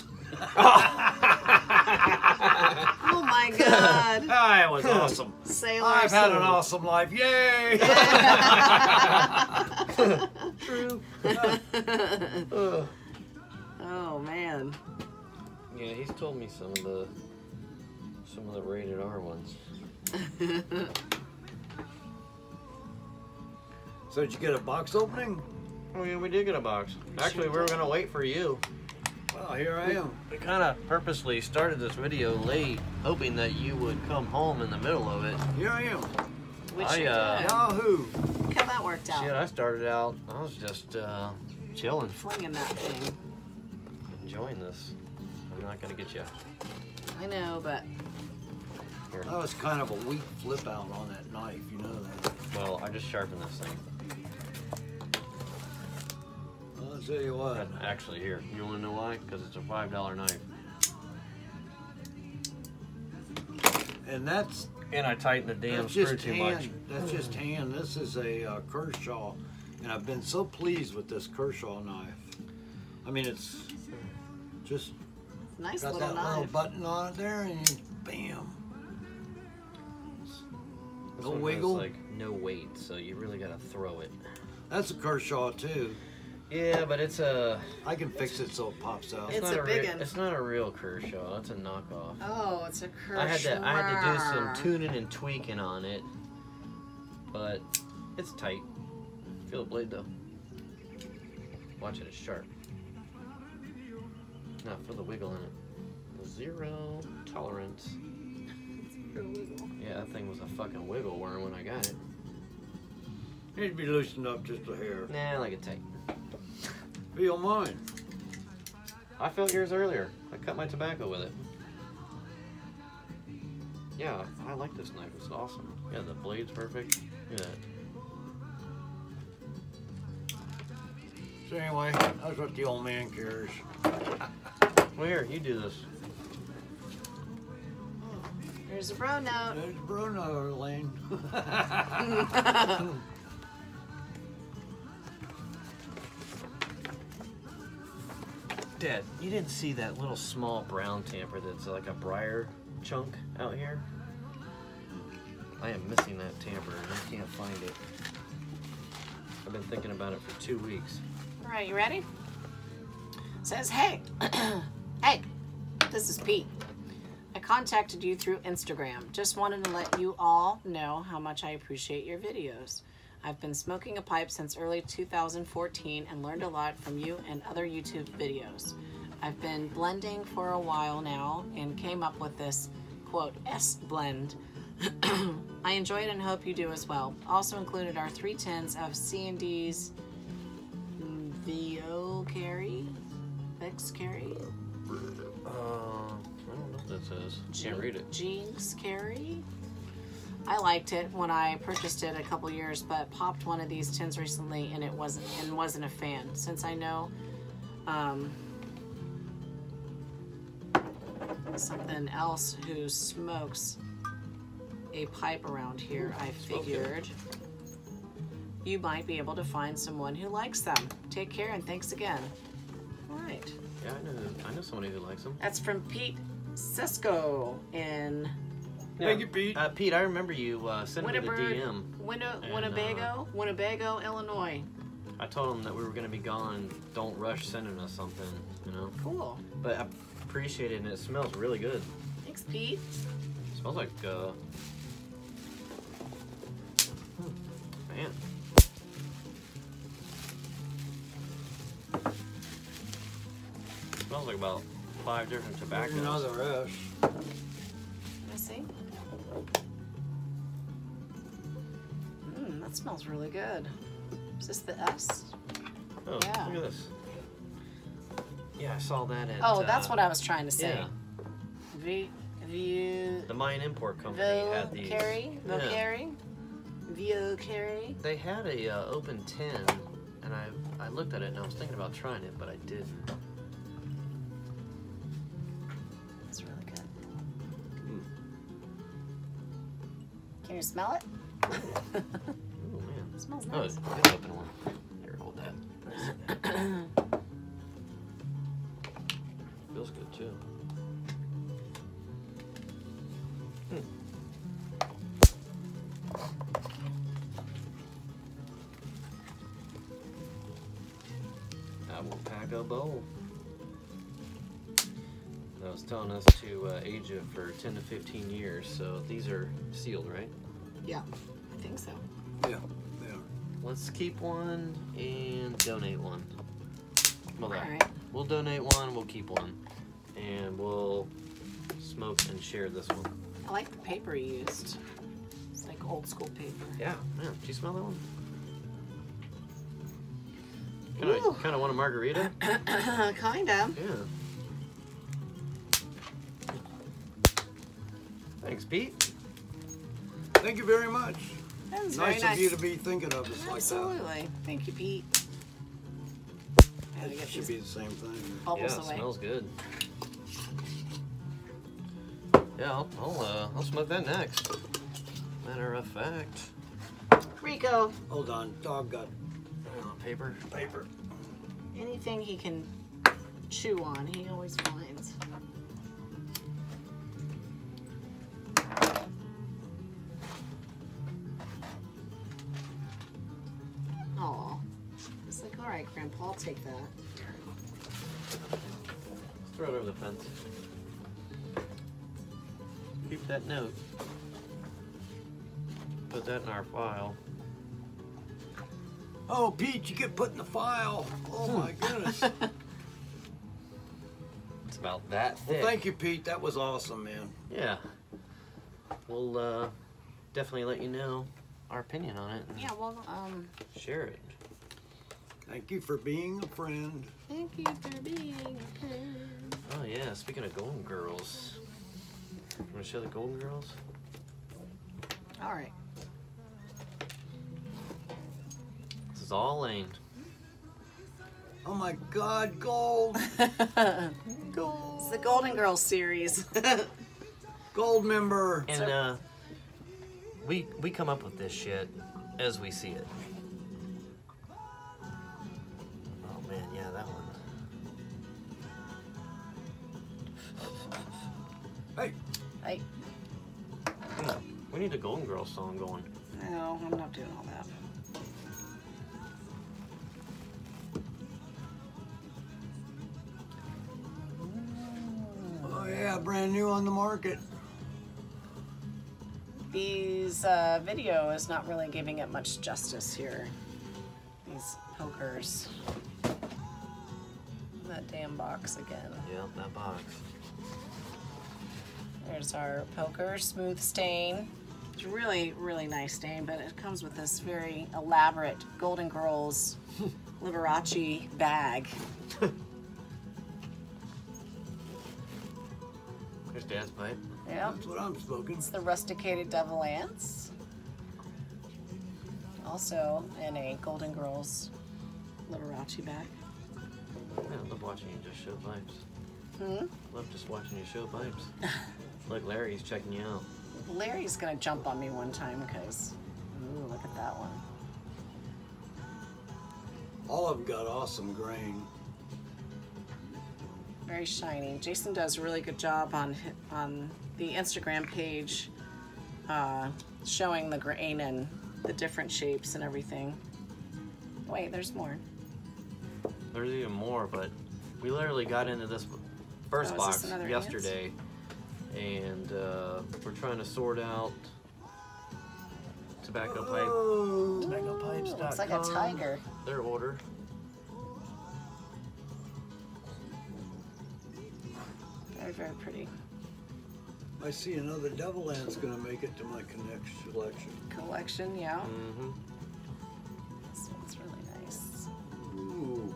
Oh my God. Ah, it was awesome. Sailor I've had an soup. awesome life. Yay! True. Oh man. Yeah, he's told me some of the some of the rated R ones. So did you get a box opening? Oh yeah, we did get a box. Actually, we were gonna wait for you. Well, here I am. We kind of purposely started this video late, hoping that you would come home in the middle of it. Here I am. Which I, you uh, did. Yahoo! Look how that worked out. Shit, I started out, I was just uh, chilling, Flinging that thing. enjoying this. I'm not gonna get you. I know, but Here. That was kind of a weak flip out on that knife, you know that. Well, I just sharpened this thing. I'll tell you what. But actually, here, you wanna know why? Because it's a five dollar knife. And that's And I tightened the damn that's screw just too hand. much. That's just hand. This is a uh, Kershaw, and I've been so pleased with this Kershaw knife. I mean, it's just nice got little that knife. little button on it there, and you, bam. This No one has, wiggle? like no weight, so you really gotta throw it. That's a Kershaw too. Yeah, but it's a. I can fix it so it pops out. It's not a a big rea- one. It's not a real Kershaw. It's a knockoff. Oh, it's a Kershaw. I had to I had to do some tuning and tweaking on it, but it's tight. Feel the blade though. Watch it, it's sharp. Now feel the wiggle in it. Zero tolerance. Yeah, that thing was a fucking wiggle worm when I got it. Need to be loosened up just a hair. Nah, I like it tight. Feel mine. I felt yours earlier. I cut my tobacco with it. Yeah, I like this knife. It's awesome. Yeah, the blade's perfect. Look at that. So anyway, that's what the old man cares. Well, here, you do this. There's a bro note. There's Bruno Lane. Dad, you didn't see that little small brown tamper that's like a briar chunk out here? I am missing that tamper and I can't find it. I've been thinking about it for two weeks. All right, you ready? Says, hey, hey, this is Pete. I contacted you through Instagram. Just wanted to let you all know how much I appreciate your videos. I've been smoking a pipe since early two thousand fourteen and learned a lot from you and other YouTube videos. I've been blending for a while now and came up with this, quote, S blend. I enjoy it and hope you do as well. Also included are three tins of C and D's V O Carry, Vex Carry, Uh, I don't know what that says. Can't read it. Jinx Carry. I liked it when I purchased it a couple years, but popped one of these tins recently and it wasn't and wasn't a fan. Since I know um, something else who smokes a pipe around here, I figured you might be able to find someone who likes them. Take care and thanks again. All right. Yeah, I know. I know somebody who likes them. That's from Pete Sesko in Thank you, Pete. Uh, Pete, I remember you uh, sending me the Winterberg, D M. Winno, And, Winnebago, Winnebago, Illinois. I told him that we were going to be gone. Don't rush sending us something, you know. Cool. But I appreciate it, and it smells really good. Thanks, Pete. It smells like, uh... man. Smells Smells like about five different tobaccos. Another ash. Let me see. Mmm, that smells really good. Is this the S? Oh, Yeah. look at this. Yeah, I saw that at. Oh, that's uh, what I was trying to say. Yeah. V, v, The Mayan Import Company had these. Carry, Yeah. Carry, Vio Carry. They had a uh, open tin, and I I looked at it and I was thinking about trying it, but I didn't. It's really good. Mm. Can you smell it? Oh man, It smells oh, nice. it's a good open one. Here, hold that. Feels good too. Hmm. I will pack a bowl. I was telling us to uh, age it for ten to fifteen years, so these are sealed, right? Yeah, I think so. Yeah, yeah. Let's keep one and donate one. Well, All that. right. We'll donate one, we'll keep one, and we'll smoke and share this one. I like the paper you used. It's like old school paper. Yeah, man, did you smell that one? Ooh. Kind of want a margarita? Kinda. Yeah. Thanks, Pete. Thank you very much. That was Nice very nice. of you to be thinking of us like that. Absolutely. Thank you, Pete. Gotta It get should these be the same thing. bubbles Yeah, it away. smells good. Yeah, I'll, I'll, uh, I'll smoke that next. Matter of fact. Rico, Hold on, dog got Uh, paper. paper. anything he can chew on, he always finds. Aw. It's like, all right, Grandpa, I'll take that. Throw it over the fence. Keep that note. Put that in our file. Oh, Pete, you get put in the file. Oh my goodness. Well, It's about that thick. thank you, Pete. That was awesome, man. Yeah. We'll uh, definitely let you know our opinion on it and Yeah, well, um, share it. Thank you for being a friend. thank you for being a friend. Oh yeah, speaking of Golden Girls. Want to show the Golden Girls? All right. This is all Lane. Oh my God, gold. Gold. It's the Golden Girls series. Gold member. And uh, we we come up with this shit as we see it. Oh man, yeah, that one. Hey, Hey, Hmm, we need a Golden Girls song going. no, I'm not doing all that. oh yeah, brand new on the market. These uh, video is not really giving it much justice here. These pokers. That damn box again. Yep, that box. There's our poker, smooth stain. It's really, really nice stain, but it comes with this very elaborate Golden Girls Liberace bag. There's Dad's pipe. Yep. That's what I'm smoking. It's the rusticated devil ants. Also in a Golden Girls Liberace bag. Yeah, I love watching you just show pipes. Hmm? Love just watching you show pipes. Look, Larry's checking you out. Larry's gonna jump on me one time because, ooh, look at that one. All of them got awesome grain. Very shiny. Jason does a really good job on hi- on the Instagram page, uh, showing the grain and the different shapes and everything. Wait, there's more. There's even more, but we literally got into this first Oh, is this box another yesterday, and uh, we're trying to sort out tobacco pipe. Oh, Tobacco pipes. Ooh, looks like a tiger. Their order. Very, very pretty. I see another devil ant's gonna make it to my connection collection. Collection, yeah. Mm-hmm. This one's really nice. Ooh.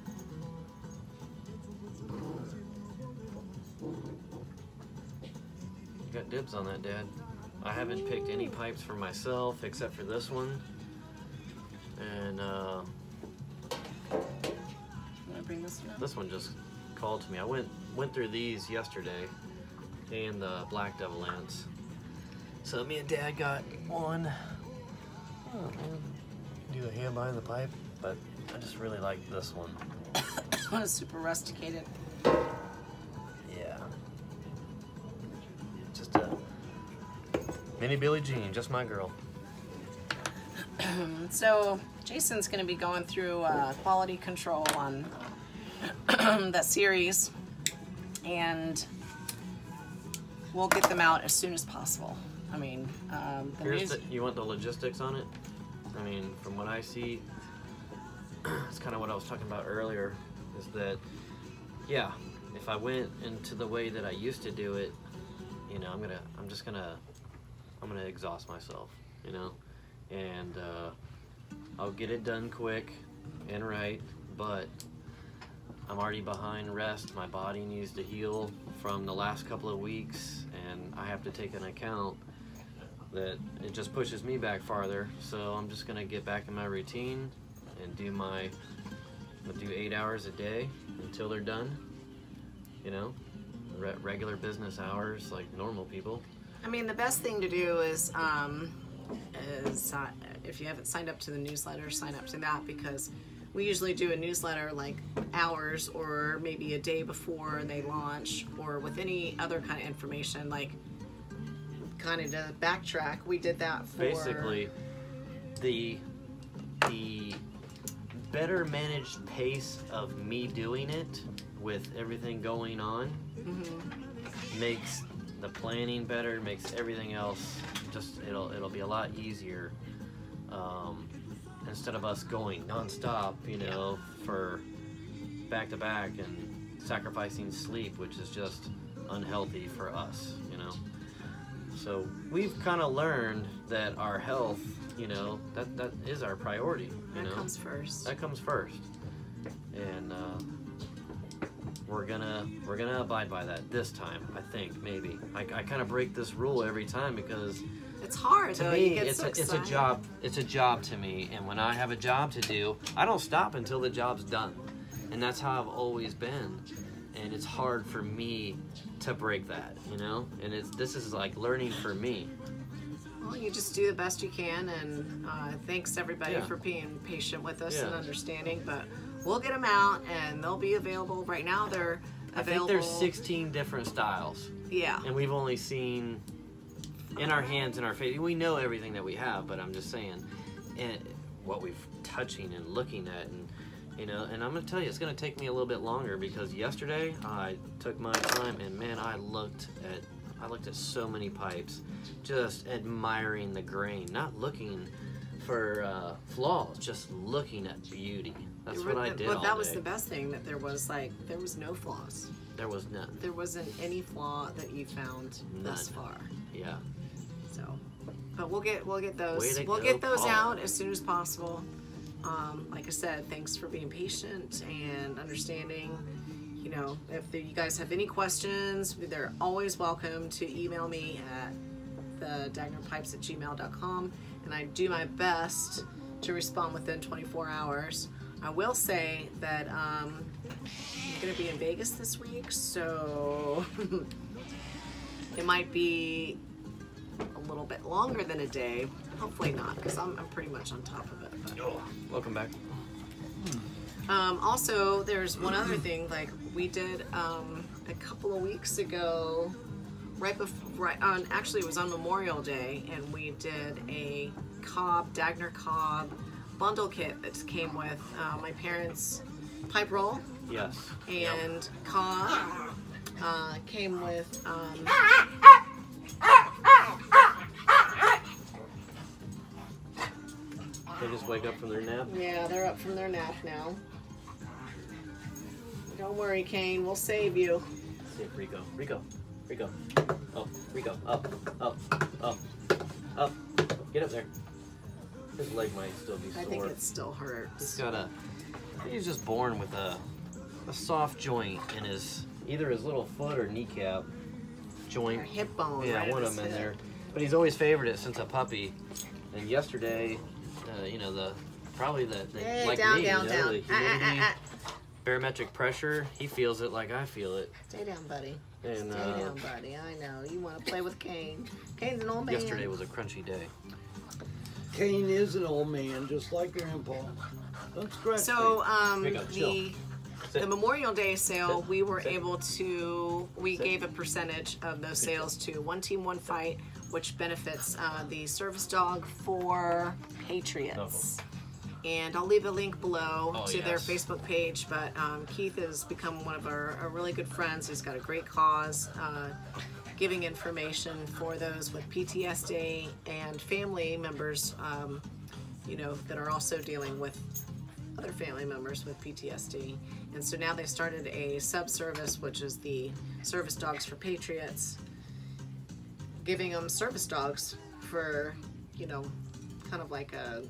You got dibs on that, Dad. I haven't picked any pipes for myself except for this one. And uh, Wanna bring this one up? this one just called to me. I went went through these yesterday and the black devil ants. So me and Dad got one. Oh, man. Do a hand behind the pipe, but I just really like this one. This one is super rusticated. Yeah. Just a mini Billie Jean, just my girl. So Jason's going to be going through uh, quality control on that series, and we'll get them out as soon as possible. I mean, um, the Here's news. the, you want the logistics on it? I mean, from what I see, it's kind of what I was talking about earlier, is that, yeah, if I went into the way that I used to do it, you know, I'm gonna, I'm just gonna, I'm gonna exhaust myself, you know, and uh, I'll get it done quick and right, but I'm already behind rest. My body needs to heal from the last couple of weeks, and I have to take into account that it just pushes me back farther. So I'm just gonna get back in my routine and do my, I'll do eight hours a day until they're done, you know, Re regular business hours like normal people. I mean, the best thing to do is, um, is uh, if you haven't signed up to the newsletter, sign up to that, because we usually do a newsletter like hours or maybe a day before they launch, or with any other kind of information, like kind of to backtrack. We did that for Basically, the the better managed pace of me doing it with everything going on Mm-hmm. makes the planning better, makes everything else just, it'll it'll be a lot easier. Um, instead of us going non-stop, you know, for back to back and sacrificing sleep, which is just unhealthy for us, you know. So we've kind of learned that our health, you know, that that is our priority. You That know, comes first. that comes first, and uh, we're gonna we're gonna abide by that this time. I think maybe I, I kind of break this rule every time because It's hard to though. me You get it's so a, it's a excited. job. It's a job to me, and when I have a job to do, I don't stop until the job's done, and that's how I've always been. And it's hard for me to break that, you know. And it's this is like learning for me. Well, you just do the best you can, and uh, thanks everybody Yeah. for being patient with us Yeah. and understanding. But we'll get them out, and they'll be available. Right now, they're I think available. there's sixteen different styles, Yeah. and we've only seen in our hands and our face. We know everything that we have, but I'm just saying, and what we've touching and looking at, and you know. And I'm gonna tell you, it's gonna take me a little bit longer because yesterday I took my time, and man, I looked at I looked at so many pipes, just admiring the grain, not looking for uh, flaws, just looking at beauty. That's It what wa- I did But all that was day. the best thing, that there was like there was no flaws. There was none. There wasn't any flaw that you found thus None. far. Yeah. So, but we'll get we'll get Way those to we'll go, get those Paul. out as soon as possible. Um, like I said, thanks for being patient and understanding. You know, if the, you guys have any questions, they're always welcome to email me at the dagner pipes at gmail dot com, and I do my best to respond within twenty-four hours. I will say that um, I'm going to be in Vegas this week, so it might be a little bit longer than a day. Hopefully not, because I'm, I'm pretty much on top of it. But. Oh, welcome back. Um, also, there's one other thing. Like we did um, a couple of weeks ago, right before, right on. Actually, it was on Memorial Day, and we did a Cobb Dagner Cobb bundle kit that came with uh, my parents' pipe roll Yes. and Cobb. Uh, came with. Um, They just wake up from their nap. yeah, they're up from their nap now. Don't worry, Kane. We'll save you. Let's see if Rico. Rico. Rico. Oh, Rico. Up. Up. Up. Up. Get up there. His leg might still be sore. I think it still He's hurts. got a. He's just born with a, a soft joint in his either his little foot or kneecap joint. Or hip bone. Yeah, right one at of them in his there. hip. But he's always favored it since a puppy. And yesterday, uh, you know, the probably the, the Hey, like down, me, down, you know, down. the Ah, ah, humidity, ah, ah. barometric pressure. He feels it like I feel it. Stay down, buddy. And Stay uh, down, buddy. I know. You want to play with Kane. Kane's an old man. yesterday was a crunchy day. Kane is an old man, just like Grandpa. Don't scratch So, me. um, Here you go, chill. the Sit. the Memorial Day sale, Sit. we were Sit. able to, we Sit. gave a percentage of those sales to One Team, One Fight, which benefits uh, the service dog for Patriots. And I'll leave a link below Oh, to their yes. Facebook page, but um, Keith has become one of our, our really good friends. He's got a great cause, uh, giving information for those with P T S D and family members, um, you know, that are also dealing with other family members with P T S D. And so now they started a sub-service, which is the Service Dogs for Patriots, giving them service dogs for, you know, kind of like a,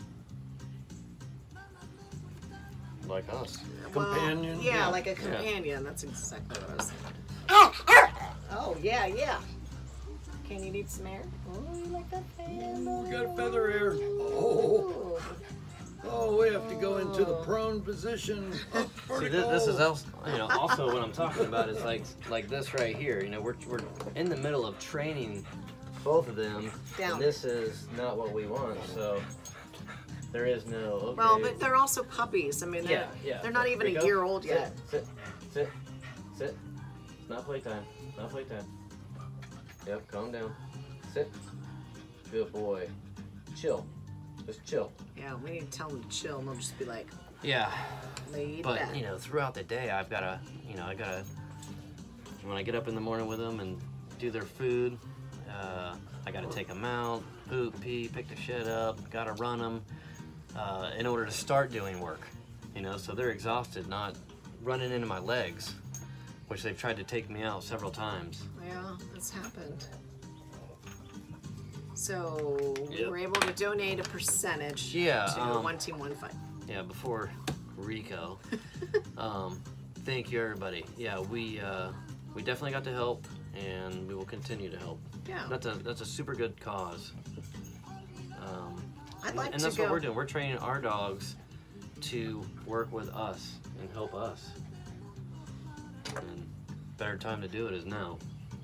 Like us. well, Companion? yeah, Yeah. like a Yeah. companion. That's exactly what I was saying. Oh, yeah, yeah. Can you need some air? Oh, you like that fan? We got feather hair. Oh, oh, we have to go into the prone position. Oh, See, this, this is also, you know, also what I'm talking about is like like this right here. You know, we're we're in the middle of training both of them, Down. and this is not what we want. So there is no. Okay. Well, but they're also puppies. I mean, they're, yeah, yeah. they're not even Rico, a year old sit, yet. Sit, sit, sit. It's not playtime. Not playtime. Yep, calm down. Sit. Good boy. Chill. Just chill. Yeah, we need to tell them to chill, and they'll just be like, Yeah. laid But back. you know, throughout the day, I've got to, you know, I got to. When I get up in the morning with them and do their food, uh, I got to take them out, poop, pee, pick the shit up. Got to run them uh, in order to start doing work. You know, so they're exhausted, not running into my legs, which they've tried to take me out several times. Yeah, that's happened. So we Yep. were able to donate a percentage Yeah, to um, One Team, One Fight. Yeah, before Rico, um, thank you everybody. Yeah, we uh, we definitely got to help, and we will continue to help. Yeah, That's a that's a super good cause. Um, I'd and, like and to that's go. what we're doing. We're training our dogs to work with us and help us. And better time to do it is now.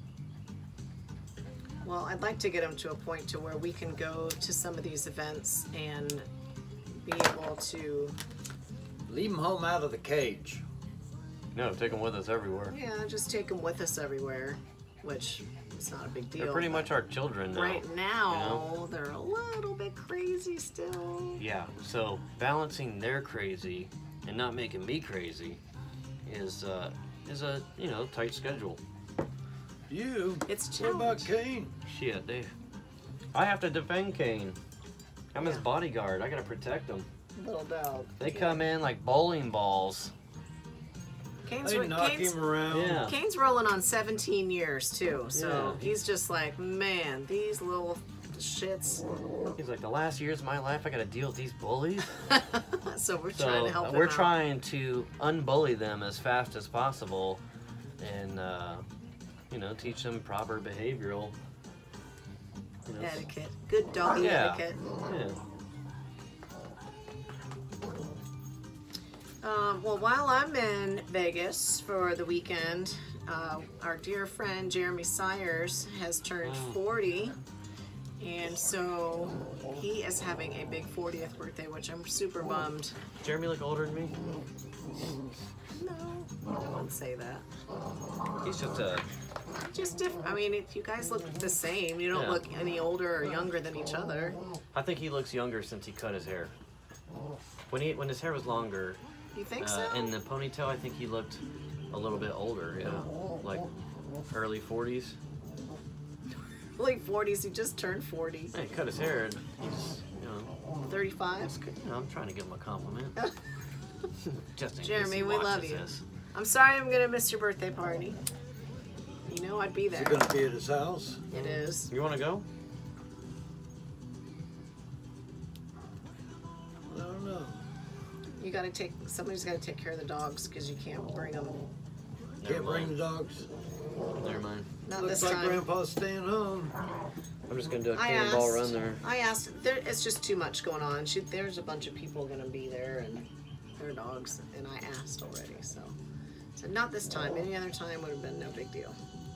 Well, I'd like to get them to a point to where we can go to some of these events and be able to, Leave them home out of the cage. No, take them with us everywhere. yeah, just take them with us everywhere, which is not a big deal. They're pretty but much our children now. right now, you know? they're a little bit crazy still. Yeah, so balancing their crazy and not making me crazy is uh, is a you know tight schedule. You? It's What about challenge. Kane? Shit, Dave. I have to defend Kane. I'm his Yeah. bodyguard. I gotta protect him. Little dog. They come in like bowling balls. Kane's, They ro- knock Kane's, him around. Yeah. Kane's rolling on seventeen years too, so Yeah. he's just like, man, these little shits. He's like, the last years of my life, I gotta deal with these bullies. So we're So trying to help uh, him we're out. trying to unbully them as fast as possible, and uh, you know, teach them proper behavioral. You know, Etiquette. Good doggy Yeah. etiquette. yeah. Um, well, while I'm in Vegas for the weekend, uh, our dear friend Jeremy Sires has turned Mm. forty, and so he is having a big fortieth birthday, which I'm super bummed. Jeremy look older than me. No, I won't say that. He's just a. Just different. I mean, if you guys look the same, you don't Yeah. look any older or younger than each other. I think he looks younger since he cut his hair. When he when his hair was longer, You think uh, so? in the ponytail, I think he looked a little bit older. Yeah, like early forties. Late forties. He just turned forty. Hey, he cut his hair, and he's you know. thirty-five. That's good. You know, I'm trying to give him a compliment. Just in case Jeremy, he we love watches you. this. I'm sorry I'm gonna miss your birthday party. You know I'd be Is there. it going to be at his house? It is. You want to go? I don't know. You gotta take, somebody's gotta take care of the dogs because you can't bring them. Can't bring the dogs. Never mind. Not Looks this like time. Grandpa's staying home. I'm just gonna do a I cannonball asked, run there. I asked, there, it's just too much going on. She, there's a bunch of people gonna be there and their dogs, and I asked already, so. So not this time, any other time would have been no big deal.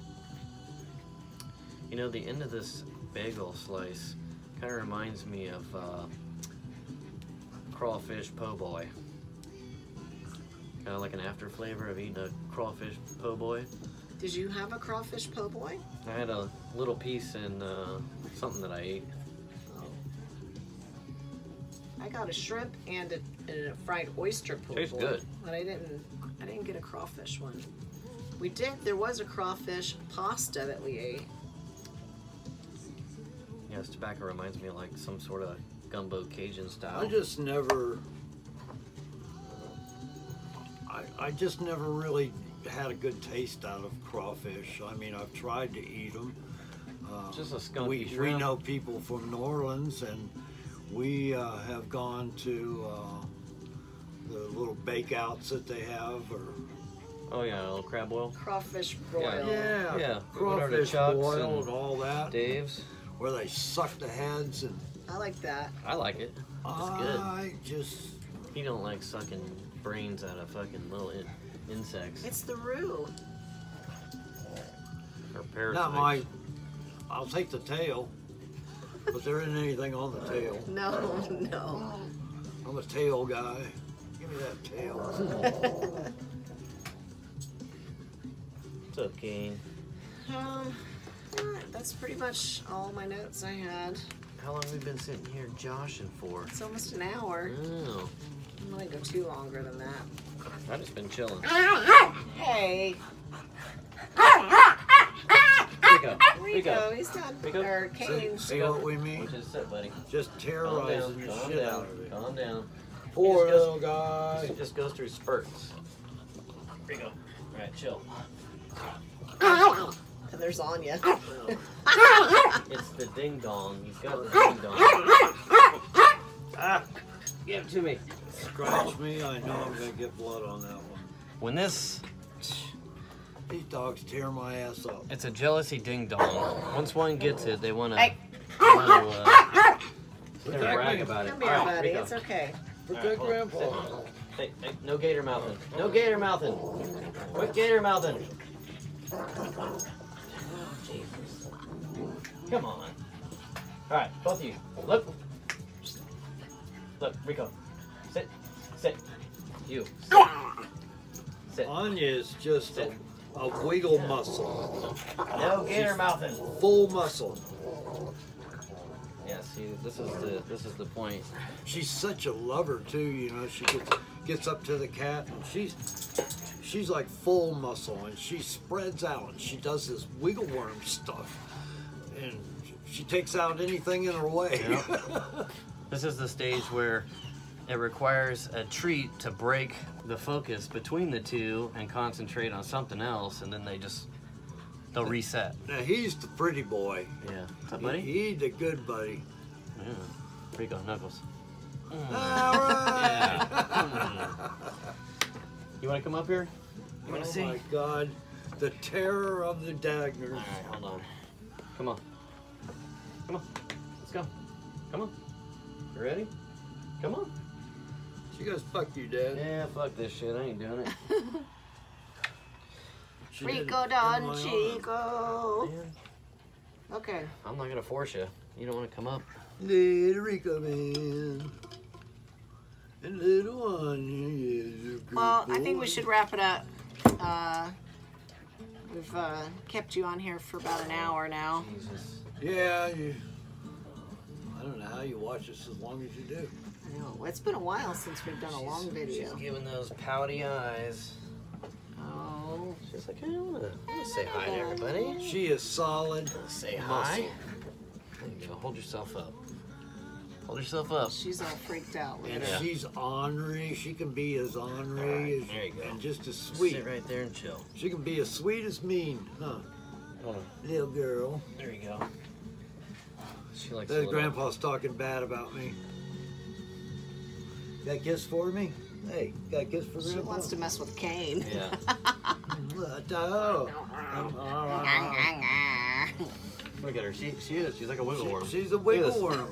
You know, the end of this bagel slice kind of reminds me of uh, crawfish po' boy. Kind of like an after flavor of eating a crawfish po' boy. Did you have a crawfish po' boy? I had a little piece in uh, something that I ate. Oh. I got a shrimp and a, and a fried oyster po' Tastes boy. good. But I didn't, I didn't get a crawfish one. We did, there was a crawfish pasta that we ate. Yeah, this tobacco reminds me of like some sort of gumbo Cajun style. I just never, I, I just never really had a good taste out of crawfish. I mean, I've tried to eat them. Uh, Just a skunky we, we shrimp. know people from New Orleans, and we uh, have gone to uh, the little bake-outs that they have, or Oh yeah, a little crab boil. Crawfish broil. yeah, Yeah, whatever the crawfish Chucks boil and and all that, Dave's. where they suck the heads, and I like that. I like it. It's good. I just He don't like sucking brains out of fucking little in insects It's the roux. or parasites. not my. I'll take the tail, but there isn't anything on the tail. No, no. I'm a tail guy. Give me that tail. What's up, King? Um, alright, that's pretty much all my notes I had. How long have we been sitting here joshing for? It's almost an hour. Oh, I'm not gonna go too longer than that. I've just been chilling. Hey, Rico, Rico, he's done. Rico. Or See, Kane. see what we mean? What's his set, buddy? Just Calm terrorizing down, the calm shit down, out of it. calm down. Poor He just little guy. It just goes through spurts. Rico, all right, chill. There's Anya. It's the ding dong. You've got the ding dong. Ah, give it to me. Scratch me, I know I'm gonna get blood on that one. When this, These dogs tear my ass up. it's a jealousy ding dong. Once one gets it, they want to. Hey, Uh, they brag about it. come here, All right, buddy. Rico. It's okay. Protect All right, hold Grandpa. on. Hey, hey, no gator mouthing. No gator mouthing. Quit gator mouthing. Jesus. Come on. All right, both of you. Look. Look, Rico. Sit. Sit. You. Sit. Sit. Anya is just a, a wiggle muscle. No gator mouthing. Full muscle. Yeah, see, this is the this is the point. She's such a lover too, you know. She gets gets up to the cat and she's she's like full muscle, and she spreads out and she does this wiggle worm stuff, and she takes out anything in her way. Yep. This is the stage where it requires a treat to break the focus between the two and concentrate on something else, and then they just they'll reset. Now he's the pretty boy. Yeah. What's up, He, buddy? he's the good buddy. Yeah. Rico, Knuckles. All right. Yeah. You want to come up here? You want to Oh see? my God, the terror of the Dagners. All right, hold on. Come on. Come on. Let's go. Come on. You ready? Come on. She goes, "Fuck you, Dad." Yeah, fuck this shit. I ain't doing it. She did it Rico in Don my arm. Chico. Man, Okay. I'm not gonna force you. You don't want to come up. Little Rico man. And little Anya is a good Well, I think boy. we should wrap it up. Uh, we've uh, kept you on here for about an hour now. Jesus. Yeah, you. I don't know how you watch this as long as you do. I know. It's been a while since we've done a long video. She's giving those pouty eyes. Oh. She's like, I want to say hi to everybody. She is solid. Say hi. There you go. Hold yourself up. Hold yourself up. She's all freaked out. Look And at her. Yeah. she's ornery. She can be as ornery as, there you go. and just as sweet. Sit right there and chill. She can be as sweet as mean, huh? Hold on. Little girl. There you go. She likes There's a little... Grandpa's talking bad about me. Got a kiss for me? Hey, got a kiss for She Grandpa? wants to mess with Kane. Yeah. Oh. Look at her. She, she is. She's like a wiggle worm. She, she's a Look at wiggle this. worm.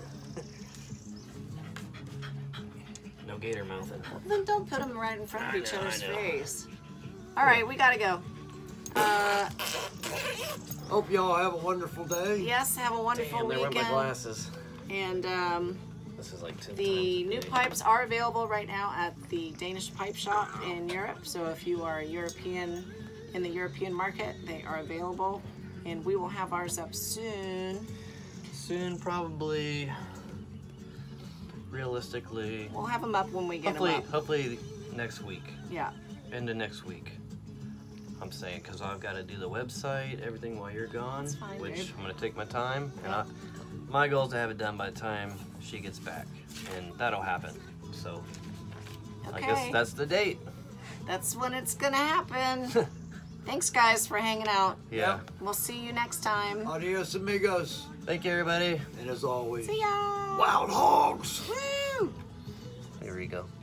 No gator mouthing. Then don't put them right in front of I each know, I other's know. face. All right, we gotta go. Uh, Hope y'all have a wonderful day. yes, have a wonderful Damn, there went my weekend. glasses. And um, This is like ten the times new a day. pipes are available right now at the Danish Pipe Shop in Europe. So if you are a European in the European market, they are available. And we will have ours up soon. Soon, probably. Realistically. We'll have them up when we get Hopefully, them up. hopefully next week. Yeah. End of next week. I'm saying, because I've got to do the website, everything while you're gone, That's fine, which babe. I'm going to take my time. And Yeah. I, my goal is to have it done by the time she gets back, and that'll happen. So I Okay. guess that's the date. That's when it's gonna happen. Thanks, guys, for hanging out. Yeah. We'll see you next time. Adios, amigos. Thank you, everybody. And as always, See ya. wild hogs. Woo! Here we go.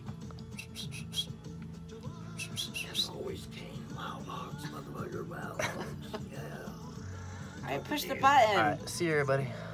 As always, King. Wild hogs, motherfucker, wild hogs. Yeah. All right, push the button. All right. See you, everybody.